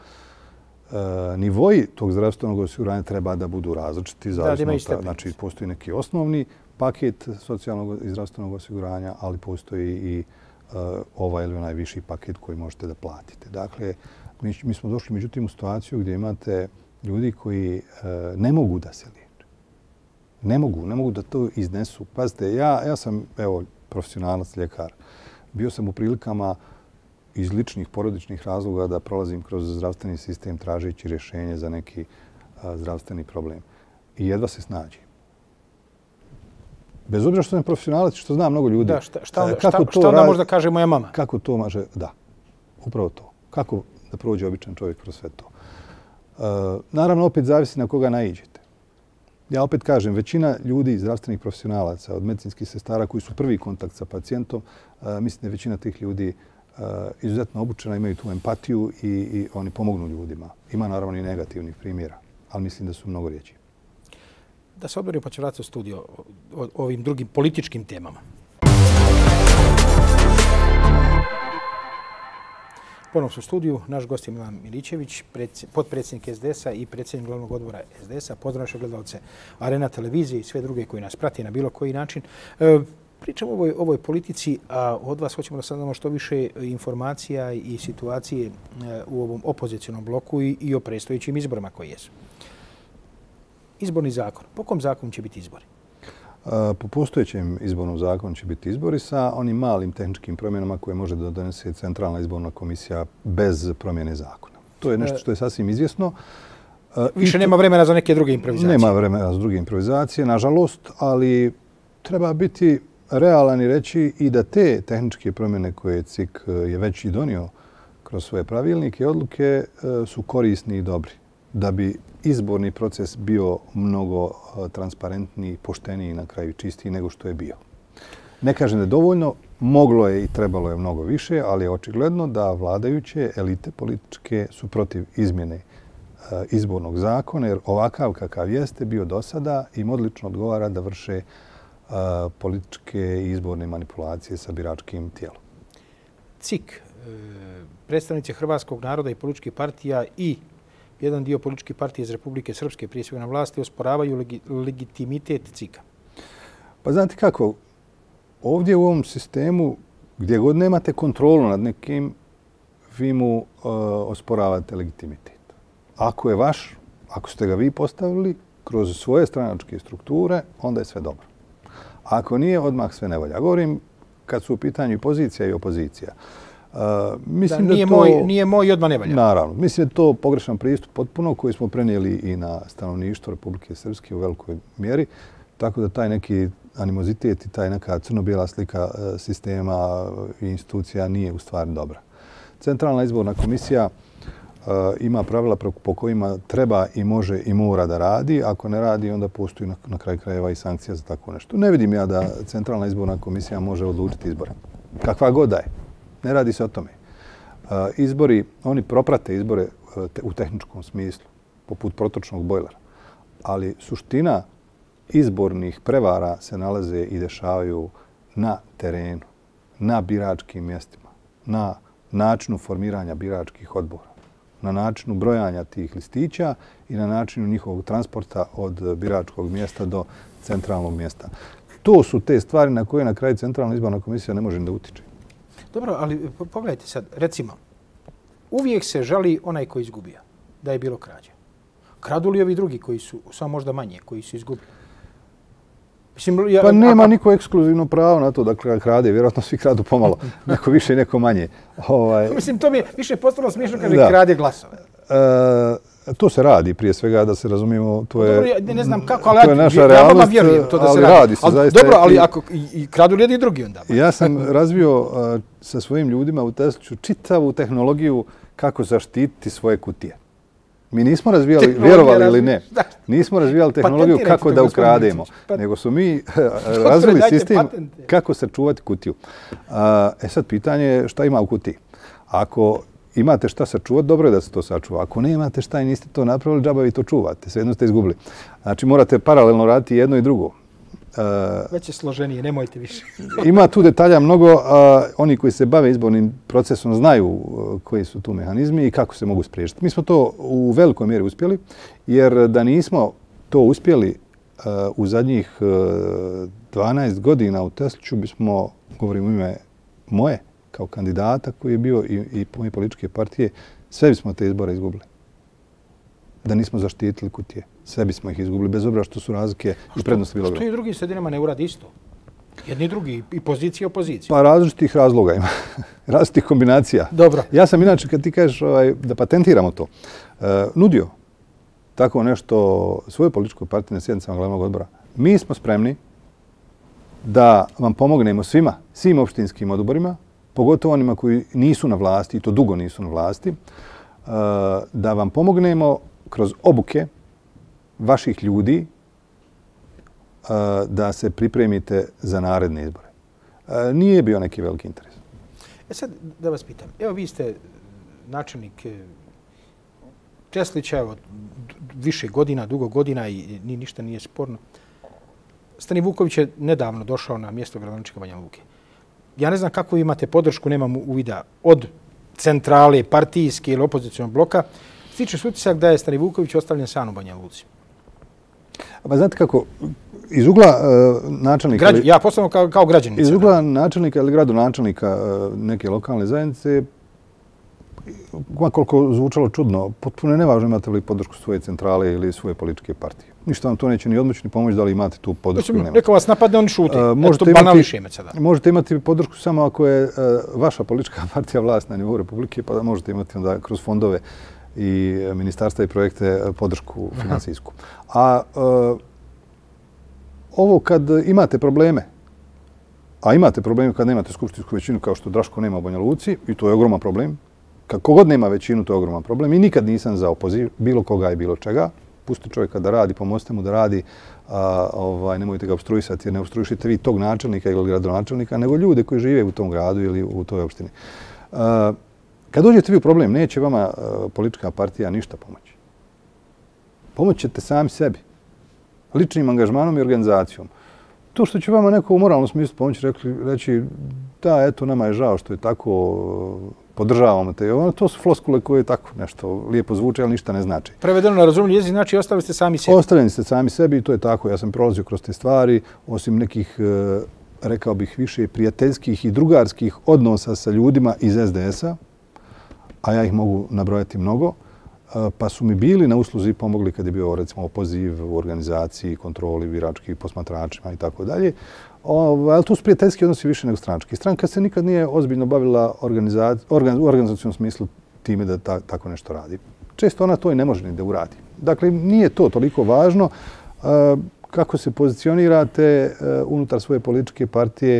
nivoji tog zdravstvenog osiguranja treba da budu različiti. Znači, postoji neki osnovni paket socijalnog i zdravstvenog osiguranja, ali postoji i ovaj ili onaj viši paket koji možete da platite. Dakle, mi smo došli međutim u situaciju gdje imate ljudi koji ne mogu da se liječe. Ne mogu da to iznesu. Pazite, ja sam profesionalac, ljekar. Bio sam u prilikama iz ličnih porodičnih razloga da prolazim kroz zdravstveni sistem tražeći rješenje za neki zdravstveni problem. I jedva se snađi. Bez obzira što sam profesionalac, što znam mnogo ljudi. Da, šta onda možda kaže moja mama? Kako to može? Da, upravo to. Kako da prođe običan čovjek kroz sve to? Naravno, opet zavisi na koga naiđete. Ja opet kažem, većina ljudi, zdravstvenih profesionalaca, od medicinskih sestara koji su prvi kontakt sa pacijentom, mislim da je većina tih ljudi izuzetno obučena, imaju tu empatiju i oni pomognu ljudima. Ima naravno i negativnih primjera, ali mislim da su mnogo riječi. Da se odborim pa ću vratiti u studio o ovim drugim političkim temama. Ponovno su u studiju naš gost je Milan Milićević, potpredsjednik SDS-a i predsjednik glavnog odbora SDS-a. Pozdrav naše gledalce Arena televizije i sve druge koji nas prati na bilo koji način. Pričamo o ovoj politici, a od vas hoćemo da saznamo što više informacija i situacije u ovom opozicionom bloku i o predstojećim izborima koji jesu. Izborni zakon. Po kom zakonu će biti izbori? Po postojećem izbornom zakonu će biti izbori sa onim malim tehničkim promjenama koje može da donese Centralna izborna komisija bez promjene zakona. To je nešto što je sasvim izvjesno. Više nema vremena za neke druge improvizacije. Nema vremena za druge improvizacije, nažalost, ali treba biti realan i reći i da te tehničke promjene koje CIK je već i donio kroz svoje pravilnike i odluke su korisni i dobri. Da bi izborni proces bio mnogo transparentniji, pošteniji i na kraju čistiji nego što je bio. Ne kažem da je dovoljno, moglo je i trebalo je mnogo više, ali je očigledno da vladajuće elite političke su protiv izmjene izbornog zakona, jer ovakav kakav jeste bio do sada im odlično odgovara da vrše političke i izborne manipulacije sa biračkim tijelom. CIK, predstavnici hrvatskog naroda i političkih partija i jedan dio političkih partija iz Republike Srpske, prije svega na vlasti, osporavaju legitimitet CIK-a. Pa znate kako, ovdje u ovom sistemu, gdje god nemate kontrolu nad nekim, vi mu osporavate legitimitet. Ako je vaš, ako ste ga vi postavili kroz svoje stranačke strukture, onda je sve dobro. Ako nije, odmah sve ne valja. Govorim kad su u pitanju i pozicija i opozicija. Mislim da nije moj i odmah ne valja. Naravno. Mislim da je to pogrešan pristup potpuno koji smo prenijeli i na stanovništvo Republike Srpske u velikoj mjeri. Tako da taj neki animozitet i taj neka crno-bijela slika sistema i institucija nije u stvari dobra. Centralna izborna komisija ima pravila po kojima treba i može i mora da radi. Ako ne radi, onda postoji na kraju krajeva i sankcija za tako nešto. Ne vidim ja da Centralna izborna komisija može odlučiti izbore. Kakva god da je. Ne radi se o tome. Izbori, oni proprate izbore u tehničkom smislu, poput protočnog bojlera. Ali suština izbornih prevara se nalaze i dešavaju na terenu, na biračkim mjestima, na načinu formiranja biračkih odbora, na načinu brojanja tih listića i na načinu njihovog transporta od biračkog mjesta do centralnog mjesta. To su te stvari na koje na kraju Centralna izborna komisija ne može da utiče. Dobro, ali pogledajte sad, recimo, uvijek se žali onaj koji izgubio, da je bilo krađe. Kradu li ovi drugi koji su, samo možda manje, koji su izgubili? Pa nema niko ekskluzivno pravo na to da krade. Vjerojatno svi kradu pomalo. Neko više i neko manje. Mislim, to mi je više postalo smiješno kaže krade glasove. To se radi prije svega, da se razumijemo. To je, ne znam kako, ali to je naša realnost, ja vjerujem to da se radi. Se zaista. Dobro, ali ako i kradu li jedni drugi onda? Ja sam razvio sa svojim ljudima u Tesliću čitavu tehnologiju kako zaštititi svoje kutije. Mi nismo razvijali, vjerovali ili ne, nismo razvijali tehnologiju kako da ukrademo, nego su mi razvili sistem kako sačuvati kutiju. Sad pitanje je šta ima u kutiji. Ako imate šta sačuvati, dobro je da se to sačuva. Ako ne imate šta i niste to napravili, džaba vi to čuvate. Svejedno ste izgubili. Znači morate paralelno raditi jedno i drugo. Već je složenije, nemojte više. Ima tu detalja mnogo. Oni koji se bave izbornim procesom znaju koji su tu mehanizmi i kako se mogu spriječiti. Mi smo to u velikoj mjeri uspjeli, jer da nismo to uspjeli u zadnjih 12 godina u Tesliću, bismo, govorim u ime moje, kao kandidata koji je bio i moje političke partije, sve bismo te izbore izgubili. Da nismo zaštitili kutije. Sve bismo ih izgubili, bez obzira što su razlike i prednosti bilo. Što i u drugim sredinama ne uradi isto? Jedni i drugi, i pozicija i opozicija. Pa različitih razloga ima, različitih kombinacija. Dobro. Ja sam inače, kad ti kažeš da patentiramo to, nudio tako nešto svojoj političkoj partiji na sjednicama glavnog odbora. Mi smo spremni da vam pomognemo svim opštinskim odborima, pogotovo onima koji nisu na vlasti, i to dugo nisu na vlasti, da vam pomognemo kroz obuke vaših ljudi da se pripremite za naredne izbore. Nije bio neki veliki interes. Sad da vas pitam. Evo vi ste načelnik Česlića od više godina, dugo godina i ništa nije sporno. Stani Vuković je nedavno došao na mjesto gradonačelnika Banja Luke. Ja ne znam kako imate podršku, nemam uvida od centrale, partijske ili opozicionog bloka. Stiče se utisak da je Stani Vuković ostavljen sam u Banja Luci. Pa znate kako, iz ugla načelnika... Ja postavljam kao građanica. Iz ugla načelnika ili gradonačelnika neke lokalne zajednice, koliko zvučalo čudno, potpuno je nevažno imate li podršku svoje centrale ili svoje političke partije. Ništa vam to neće ni odmoći ni pomoći da li imate tu podršku ili nemate. Neka vas napadne, oni šute. To banališe ime sada. Možete imati podršku samo ako je vaša politička partija vlast na nivou Republike, pa da možete imati onda kroz fondove i ministarstva i projekte podršku finansijsku. A ovo kad imate probleme, a imate probleme kad nemate skupštinsku većinu kao što Draško nema u Banja Luci, i to je ogroman problem. Kako god nema većinu, to je ogroman problem. I nikad nisam za opoziv bilo koga i bilo čega. Pustite čovjeka da radi, pomozite mu da radi, nemojte ga obstruisati jer ne obstruišite vi tog načelnika ili gradonačelnika, nego ljude koji žive u tom gradu ili u toj opštini. Kad dođete vi u problem, neće vama politička partija ništa pomoći. Pomoći ćete sami sebi, ličnim angažmanom i organizacijom. To što će vama neko u moralnom smislu pomoći reći da, eto, nama je žao što je tako, podržavamo te. To su floskule koje tako nešto lijepo zvuče, ali ništa ne znači. Prevedeno na razumljiv jezik znači ostavili ste sami sebi. Ostavljeni ste sami sebi i to je tako. Ja sam prolazio kroz te stvari, osim nekih, rekao bih, više prijateljskih i drugarskih odnosa sa ljudima iz SDS-a, a ja ih mogu nabrojati mnogo, pa su mi bili na usluzi i pomogli kad je bio, recimo, opoziv u organizaciji, kontroli, biračkih posmatračima i tako dalje. Ali tu su prijateljski odnosi više nego stranački. Stranka se nikad nije ozbiljno bavila u organizacijnom smislu time da tako nešto radi. Često ona to i ne može ni da uradi. Dakle, nije to toliko važno kako se pozicionirate unutar svoje političke partije,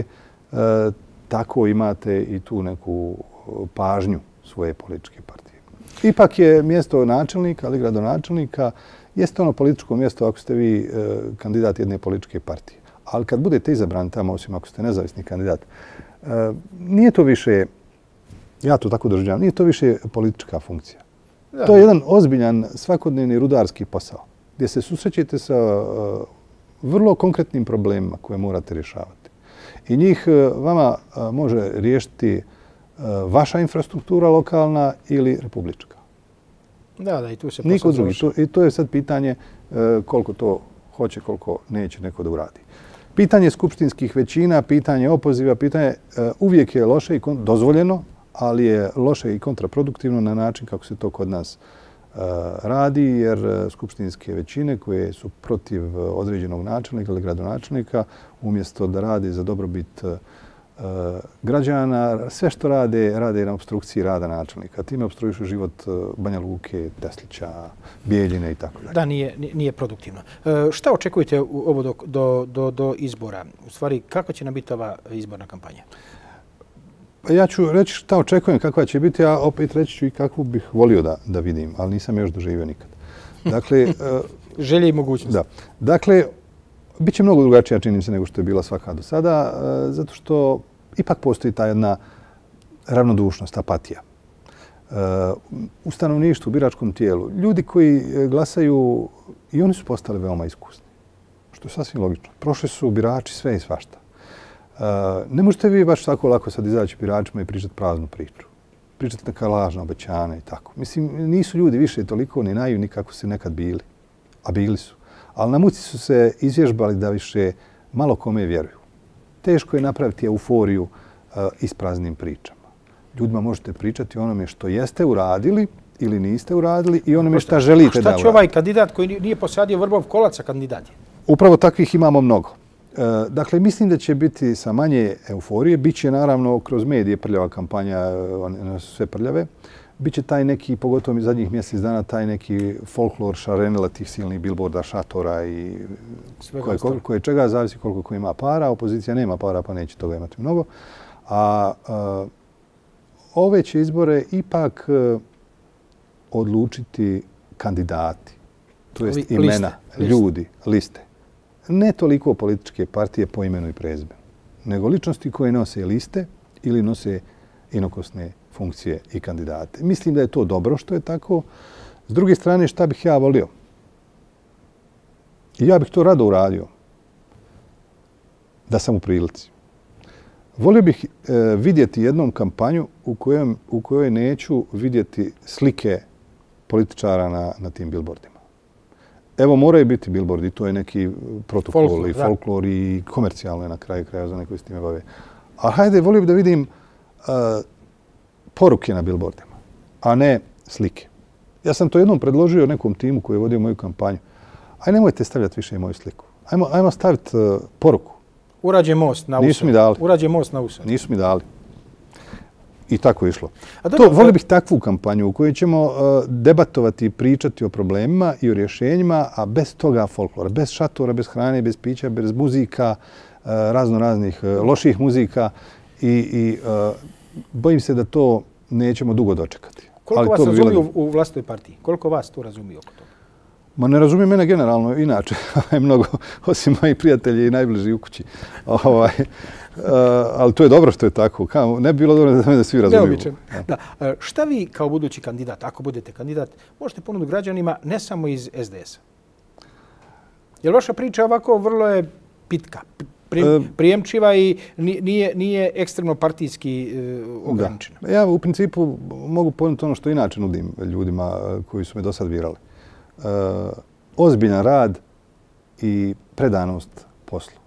tako imate i tu neku pažnju svoje političke partije. Ipak je mjesto načelnika ali gradonačelnika, jeste ono političko mjesto ako ste vi kandidat jedne političke partije. Ali kad budete izabrani tamo, osim ako ste nezavisni kandidat, nije to više, ja to tako doživljavam, nije to više politička funkcija. To je jedan ozbiljan svakodnevni rudarski posao gdje se susrećete sa vrlo konkretnim problemima koje morate rješavati. I njih vama može riješiti vaša infrastruktura lokalna ili republička. Da, i tu se niko drugi. I to je sad pitanje koliko to hoće, koliko neće neko da uradi. Pitanje skupštinskih većina, pitanje opoziva, pitanje uvijek je loše i dozvoljeno, ali je loše i kontraproduktivno na način kako se to kod nas radi, jer skupštinske većine koje su protiv određenog načelnika ili gradonačelnika, umjesto da radi za dobrobit građana, sve što rade na obstrukciji rada načelnika. Time obstruišu život Banja Luke, Teslića, Bijeljine i tako dalje. Da, nije produktivno. Šta očekujete ovo do izbora? U stvari, kako će nam biti ova izborna kampanja? Ja ću reći šta očekujem, kakva će biti, a opet reći ću i kakvu bih volio da vidim, ali nisam još doživio nikad. Dakle, želje i mogućnost. Da. Dakle, bit će mnogo drugačija, čini se, nego što je bila svaka do sada, zato što ipak postoji ta jedna ravnodušnost, apatija. U stanovništvu, u biračkom tijelu, ljudi koji glasaju, i oni su postali veoma iskusni, što je sasvim logično. Prošli su birači sve i svašta. Ne možete vi baš tako lako sad izaći biračima i pričati praznu priču. Pričati neka lažna obećanja i tako. Mislim, nisu ljudi više toliko ni naivni kako su nekad bili, a bili su. Ali na muci su se izvježbali da više malo kome vjeruju. Teško je napraviti euforiju ispraznim pričama. Ljudima možete pričati o onome što jeste uradili ili niste uradili i onome što želite da uradite. Šta će ovaj kandidat koji nije posadio vrbov kolaca kandidat je? Upravo takvih imamo mnogo. Dakle, mislim da će biti sa manje euforije. Biće naravno kroz medije prljava kampanja, one su sve prljave. Biće taj neki, pogotovo zadnjih mjesec dana, taj neki folklor šarenila tih silnih bilborda, šatora i koje čega zavisi koliko ko ima para. Opozicija nema para pa neće toga imati mnogo. A ove će izbore ipak odlučiti kandidati, to jest imena, ljudi, liste. Ne toliko političke partije po imenu i prezimenu, nego ličnosti koje nose liste ili nose inokosne funkcije i kandidate. Mislim da je to dobro što je tako. S druge strane, šta bih ja volio? I ja bih to rado uradio da sam u prilici. Volio bih vidjeti jednom kampanju u kojoj neću vidjeti slike političara na tim bilbordima. Evo, moraju biti bilbordi, to je neki protokol i folklor i komercijalno je na kraju kraja za neko s time bave. A hajde, volio bih da vidim poruke na bilbordima, a ne slike. Ja sam to jednom predložio nekom timu koji je vodio moju kampanju. Aj, nemojte stavljati više moju sliku. Ajmo staviti poruku. Urađe most na uso. Nisu mi dali. Urađe most na uso. Nisu mi dali. I tako je išlo. Volio bih takvu kampanju u kojoj ćemo debatovati i pričati o problemima i o rješenjima, a bez toga folklora, bez šatora, bez hrane, bez pića, bez muzika, raznih loših muzika i bojim se da to nećemo dugo dočekati. Koliko vas razumiju u vlastitoj partiji? Koliko vas tu razumiju oko toga? Ma ne razumije mene generalno inače, mnogo, osim mojih prijatelji i najbliži u kući. Ali to je dobro što je tako. Ne bi bilo dobro da svi razumiju. Neobičan. Da. Šta vi kao budući kandidat, ako budete kandidat, možete ponuditi građanima ne samo iz SDS-a? Jer vaša priča ovako vrlo je pitka, prijemčiva i nije ekstremno partijski ograničena. Da. Ja u principu mogu ponuditi ono što inače nudim ljudima koji su me do sad birali. Ozbiljan rad i predanost poslu.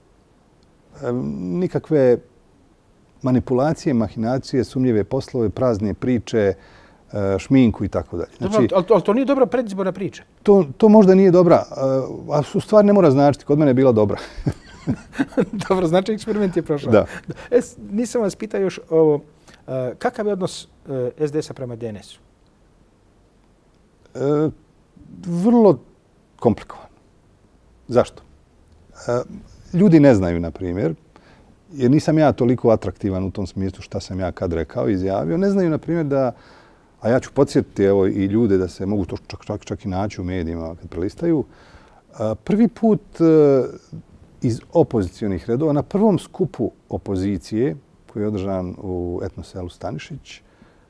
Nikakve manipulacije, mahinacije, sumnjive poslove, prazne priče, šminku i tako dalje. Znači, ali to nije dobra predizborna priča. To možda nije dobra, a u stvari ne mora značiti. Kod mene je bila dobra. Dobro, znači eksperiment je prošao. Da. Nisam vas pitao još ovo. Kakav je odnos SDS-a prema DNS-u? Vrlo komplikovan. Zašto? Ljudi ne znaju, na primjer, jer nisam ja toliko atraktivan u tom smislu šta sam ja kad rekao i izjavio. Ne znaju, na primjer, da, a ja ću podsjetiti evo, i ljude da se mogu to čak i naći u medijima kad prelistaju, prvi put iz opozicionih redova na prvom skupu opozicije koji je održan u etnoselu Stanišić,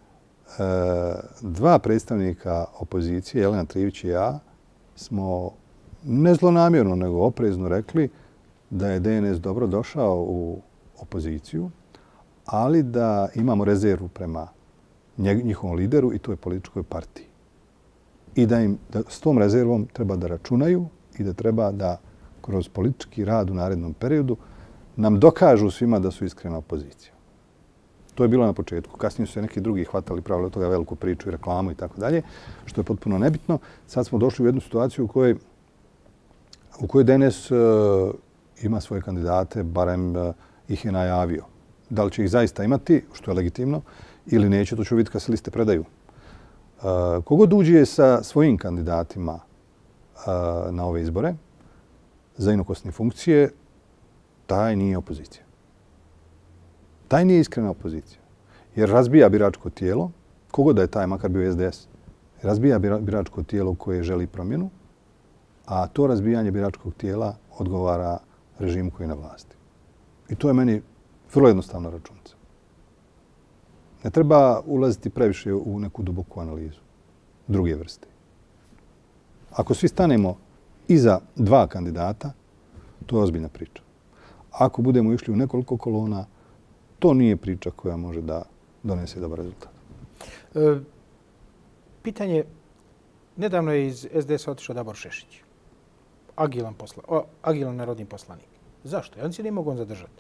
dva predstavnika opozicije, Jelena Trivić i ja, smo ne zlonamjerno, nego oprezno rekli da je DNS dobro došao u opoziciju, ali da imamo rezervu prema njihovom lideru i toj političkoj partiji. I da s tom rezervom treba da računaju i da treba da kroz politički rad u narednom periodu nam dokažu svima da su iskrena opozicija. To je bilo na početku. Kasnije su se neki drugi hvatali pravili od toga veliku priču i reklamu i tako dalje, što je potpuno nebitno. Sad smo došli u jednu situaciju u kojoj DNS ima svoje kandidate, barem ih je najavio. Da li će ih zaista imati, što je legitimno, ili neće, to ću vidjeti kad se liste predaju. Kogod uđe sa svojim kandidatima na ove izbore za inokosne funkcije, taj nije opozicija. Taj nije iskrena opozicija. Jer razbija biračko tijelo, kogod da je taj, makar bio SDS, razbija biračko tijelo koje želi promjenu, a to razbijanje biračkog tijela odgovara režimu koji je na vlasti. I to je meni vrlo jednostavna računica. Ne treba ulaziti previše u neku duboku analizu druge vrste. Ako svi stanemo iza dva kandidata, to je ozbiljna priča. Ako budemo išli u nekoliko kolona, to nije priča koja može da donese dobar rezultat. Pitanje, nedavno je iz SDS-a otišao Davor Šešić. Agilan narodni poslanik. Zašto? On se nije mogao zadržati.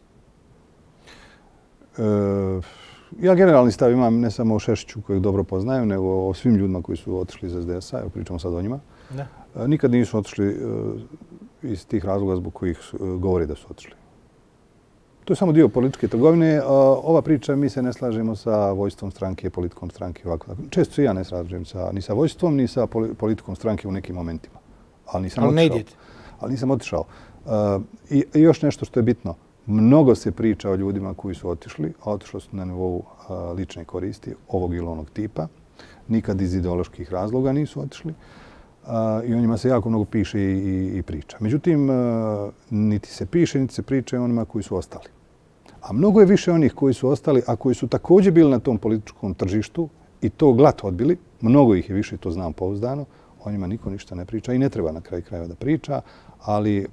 Ja generalni stav imam ne samo o Šešiću kojeg dobro poznajem, nego o svim ljudima koji su otišli iz SDS-a. Evo pričamo sad o njima. Da. Nikad nisu otišli iz tih razloga zbog kojih govore da su otišli. To je samo dio političke trgovine. Ova priča, mi se ne slažemo sa vojstvom stranke, politikom stranke. Ovako. Često se ja ne slažem ni sa vojstvom, ni sa politikom stranke u nekim momentima. Ali nisam otišao. I još nešto što je bitno. Mnogo se priča o ljudima koji su otišli, a otišli su na nivou lične koristi ovog ili onog tipa. Nikad iz ideoloških razloga nisu otišli. I o njima se jako mnogo piše i priča. Međutim, niti se piše, niti se priča o onima koji su ostali. A mnogo je više onih koji su ostali, a koji su također bili na tom političkom tržištu i to glato odbili. Mnogo ih je više, to znam pouzdano. O njima niko ništa ne priča i ne treba na kraju krajeva da priča, ali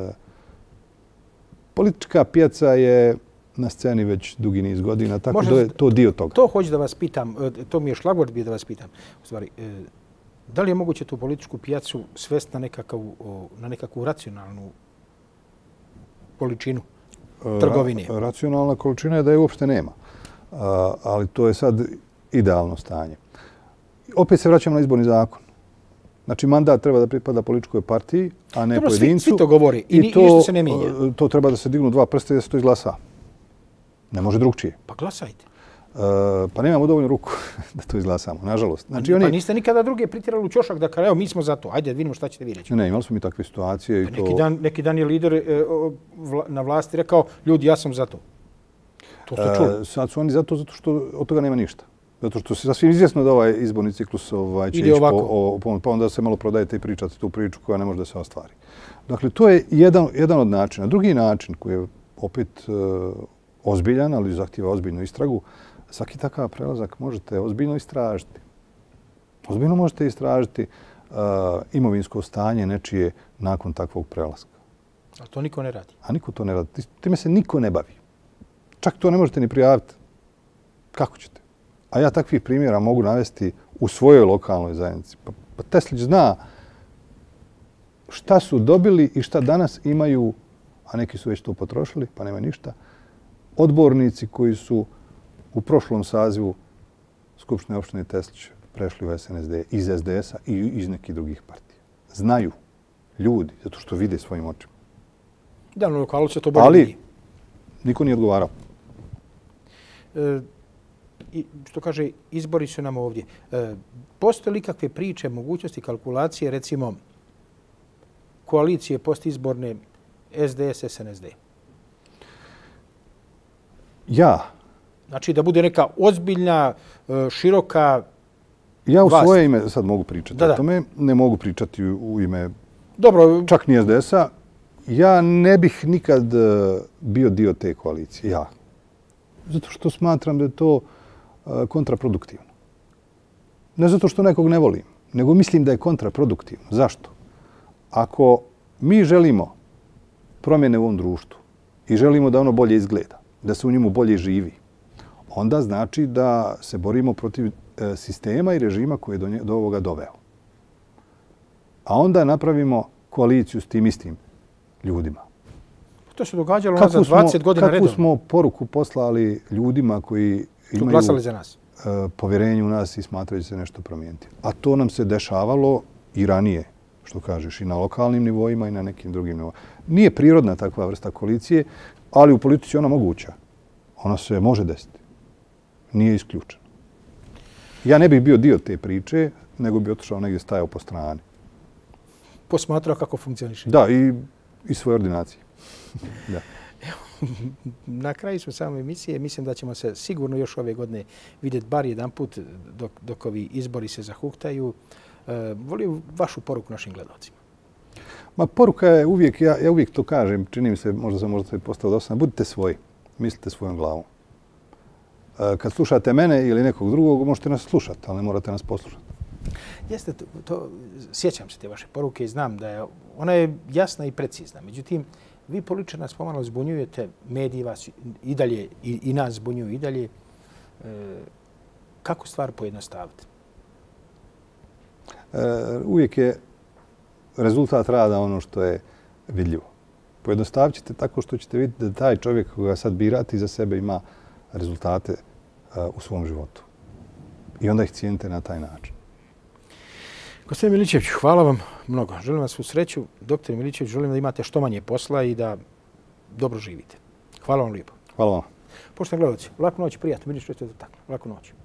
politička pijaca je na sceni već dugi niz godina, tako da je to dio toga. To hoću da vas pitam, to mi je šlagvort bio da vas pitam. U stvari, da li je moguće tu političku pijacu svesti na nekakvu racionalnu količinu trgovine? Racionalna količina je da je uopšte nema. Ali to je sad idealno stanje. Opet se vraćamo na izborni zakon. Znači, mandat treba da pripada političkoj partiji, a ne pojedincu. Svi to govori i ništa se ne mijenja. To treba da se dignu dva prsta i da se to izglasa. Ne može drugčije. Pa glasajte. Pa nemamo dovoljno ruku da to izglasamo, nažalost. Znači, pa niste nikada druge pritirali u ćošak da kao, evo, mi smo za to. Ajde, vidimo šta ćete vi reći. Ne, imali smo mi takve situacije. Neki dan je lider na vlasti rekao, ljudi, ja sam za to. To ste čuli. Sad su oni zato što od toga nema ništa. Zato što se sasvim izvjesno da ovaj izborni ciklus će ići pa onda se malo prodajete i pričate tu priču koja ne može da se ostvari. Dakle, to je jedan od načina. Drugi način koji je opet ozbiljan, ali zahtijeva ozbiljnu istragu, svaki takav prelazak možete ozbiljno istražiti. Ozbiljno možete istražiti imovinsko stanje nečije nakon takvog prelaska. A to niko ne radi. A niko to ne radi. Time se niko ne bavi. Čak to ne možete ni prijaviti. Kako ćete? A ja takvih primjera mogu navesti u svojoj lokalnoj zajednici. Pa Teslić zna šta su dobili i šta danas imaju, a neki su već to potrošili, pa nema ništa, odbornici koji su u prošlom sazivu Skupštine opštine Teslić prešli u SNSD iz SDS-a i iz nekih drugih partija. Znaju ljudi, zato što vide svojim očima. Da, na lokalu se to bolje vidi. Ali niko nije odgovarao. I što kaže, izbori su nam ovdje. Postoje li kakve priče, mogućnosti, kalkulacije, recimo koalicije postizborne SDS-SNSD? Ja. Znači da bude neka ozbiljna, široka ja u svoje ime sad mogu pričati o tome. Ne mogu pričati u ime čak ni SDS-a. Ja ne bih nikad bio dio te koalicije. Ja. Zato što smatram da je to kontraproduktivno. Ne zato što nekog ne volim, nego mislim da je kontraproduktivno. Zašto? Ako mi želimo promjene u ovom društvu i želimo da ono bolje izgleda, da se u njemu bolje živi, onda znači da se borimo protiv sistema i režima koji je do ovoga doveo. A onda napravimo koaliciju s tim istim ljudima. To se događalo nazad 20 godina redom. Kakvu smo poruku poslali ljudima koji imaju povjerenje u nas i smatraju se nešto promijeniti. A to nam se dešavalo i ranije, što kažeš, i na lokalnim nivoima i na nekim drugim nivoima. Nije prirodna takva vrsta koalicije, ali u politici ona moguća. Ona se može desiti. Nije isključena. Ja ne bih bio dio te priče, nego bi otišao negdje stajao po strani. Posmatrao kako funkcioniše. Da, i svoje ordinacije. Da. Na kraju smo same emisije. Mislim da ćemo se sigurno još ove godine vidjeti bar jedan put dok ovi izbori se zahuktaju. Volim vašu poruku našim gledalcima. Ma poruka je uvijek, ja uvijek to kažem, čini mi se, možda sam postao dosadno, budite svoji, mislite svojom glavom. Kad slušate mene ili nekog drugog, možete nas slušati, ali ne morate nas poslušati. Jeste, sjećam se te vaše poruke i znam da ona je jasna i precizna. Međutim, vi političari nas pomalo zbunjujete, mediji vas i dalje i nas zbunjuju i dalje. Kako stvar pojednostaviti? Uvijek je rezultat rada ono što je vidljivo. Pojednostavit ćete tako što ćete vidjeti da taj čovjek koga sad birate iza sebe ima rezultate u svom životu. I onda ih cijenite na taj način. Gospodin Milićević, hvala vam mnogo. Želim vas u sreću. Doktor Milićević, želim da imate što manje posla i da dobro živite. Hvala vam lijepo. Hvala vam. Poštovani gledalci, laku noć, prijatno. Milić, što je to tako? Laku noć.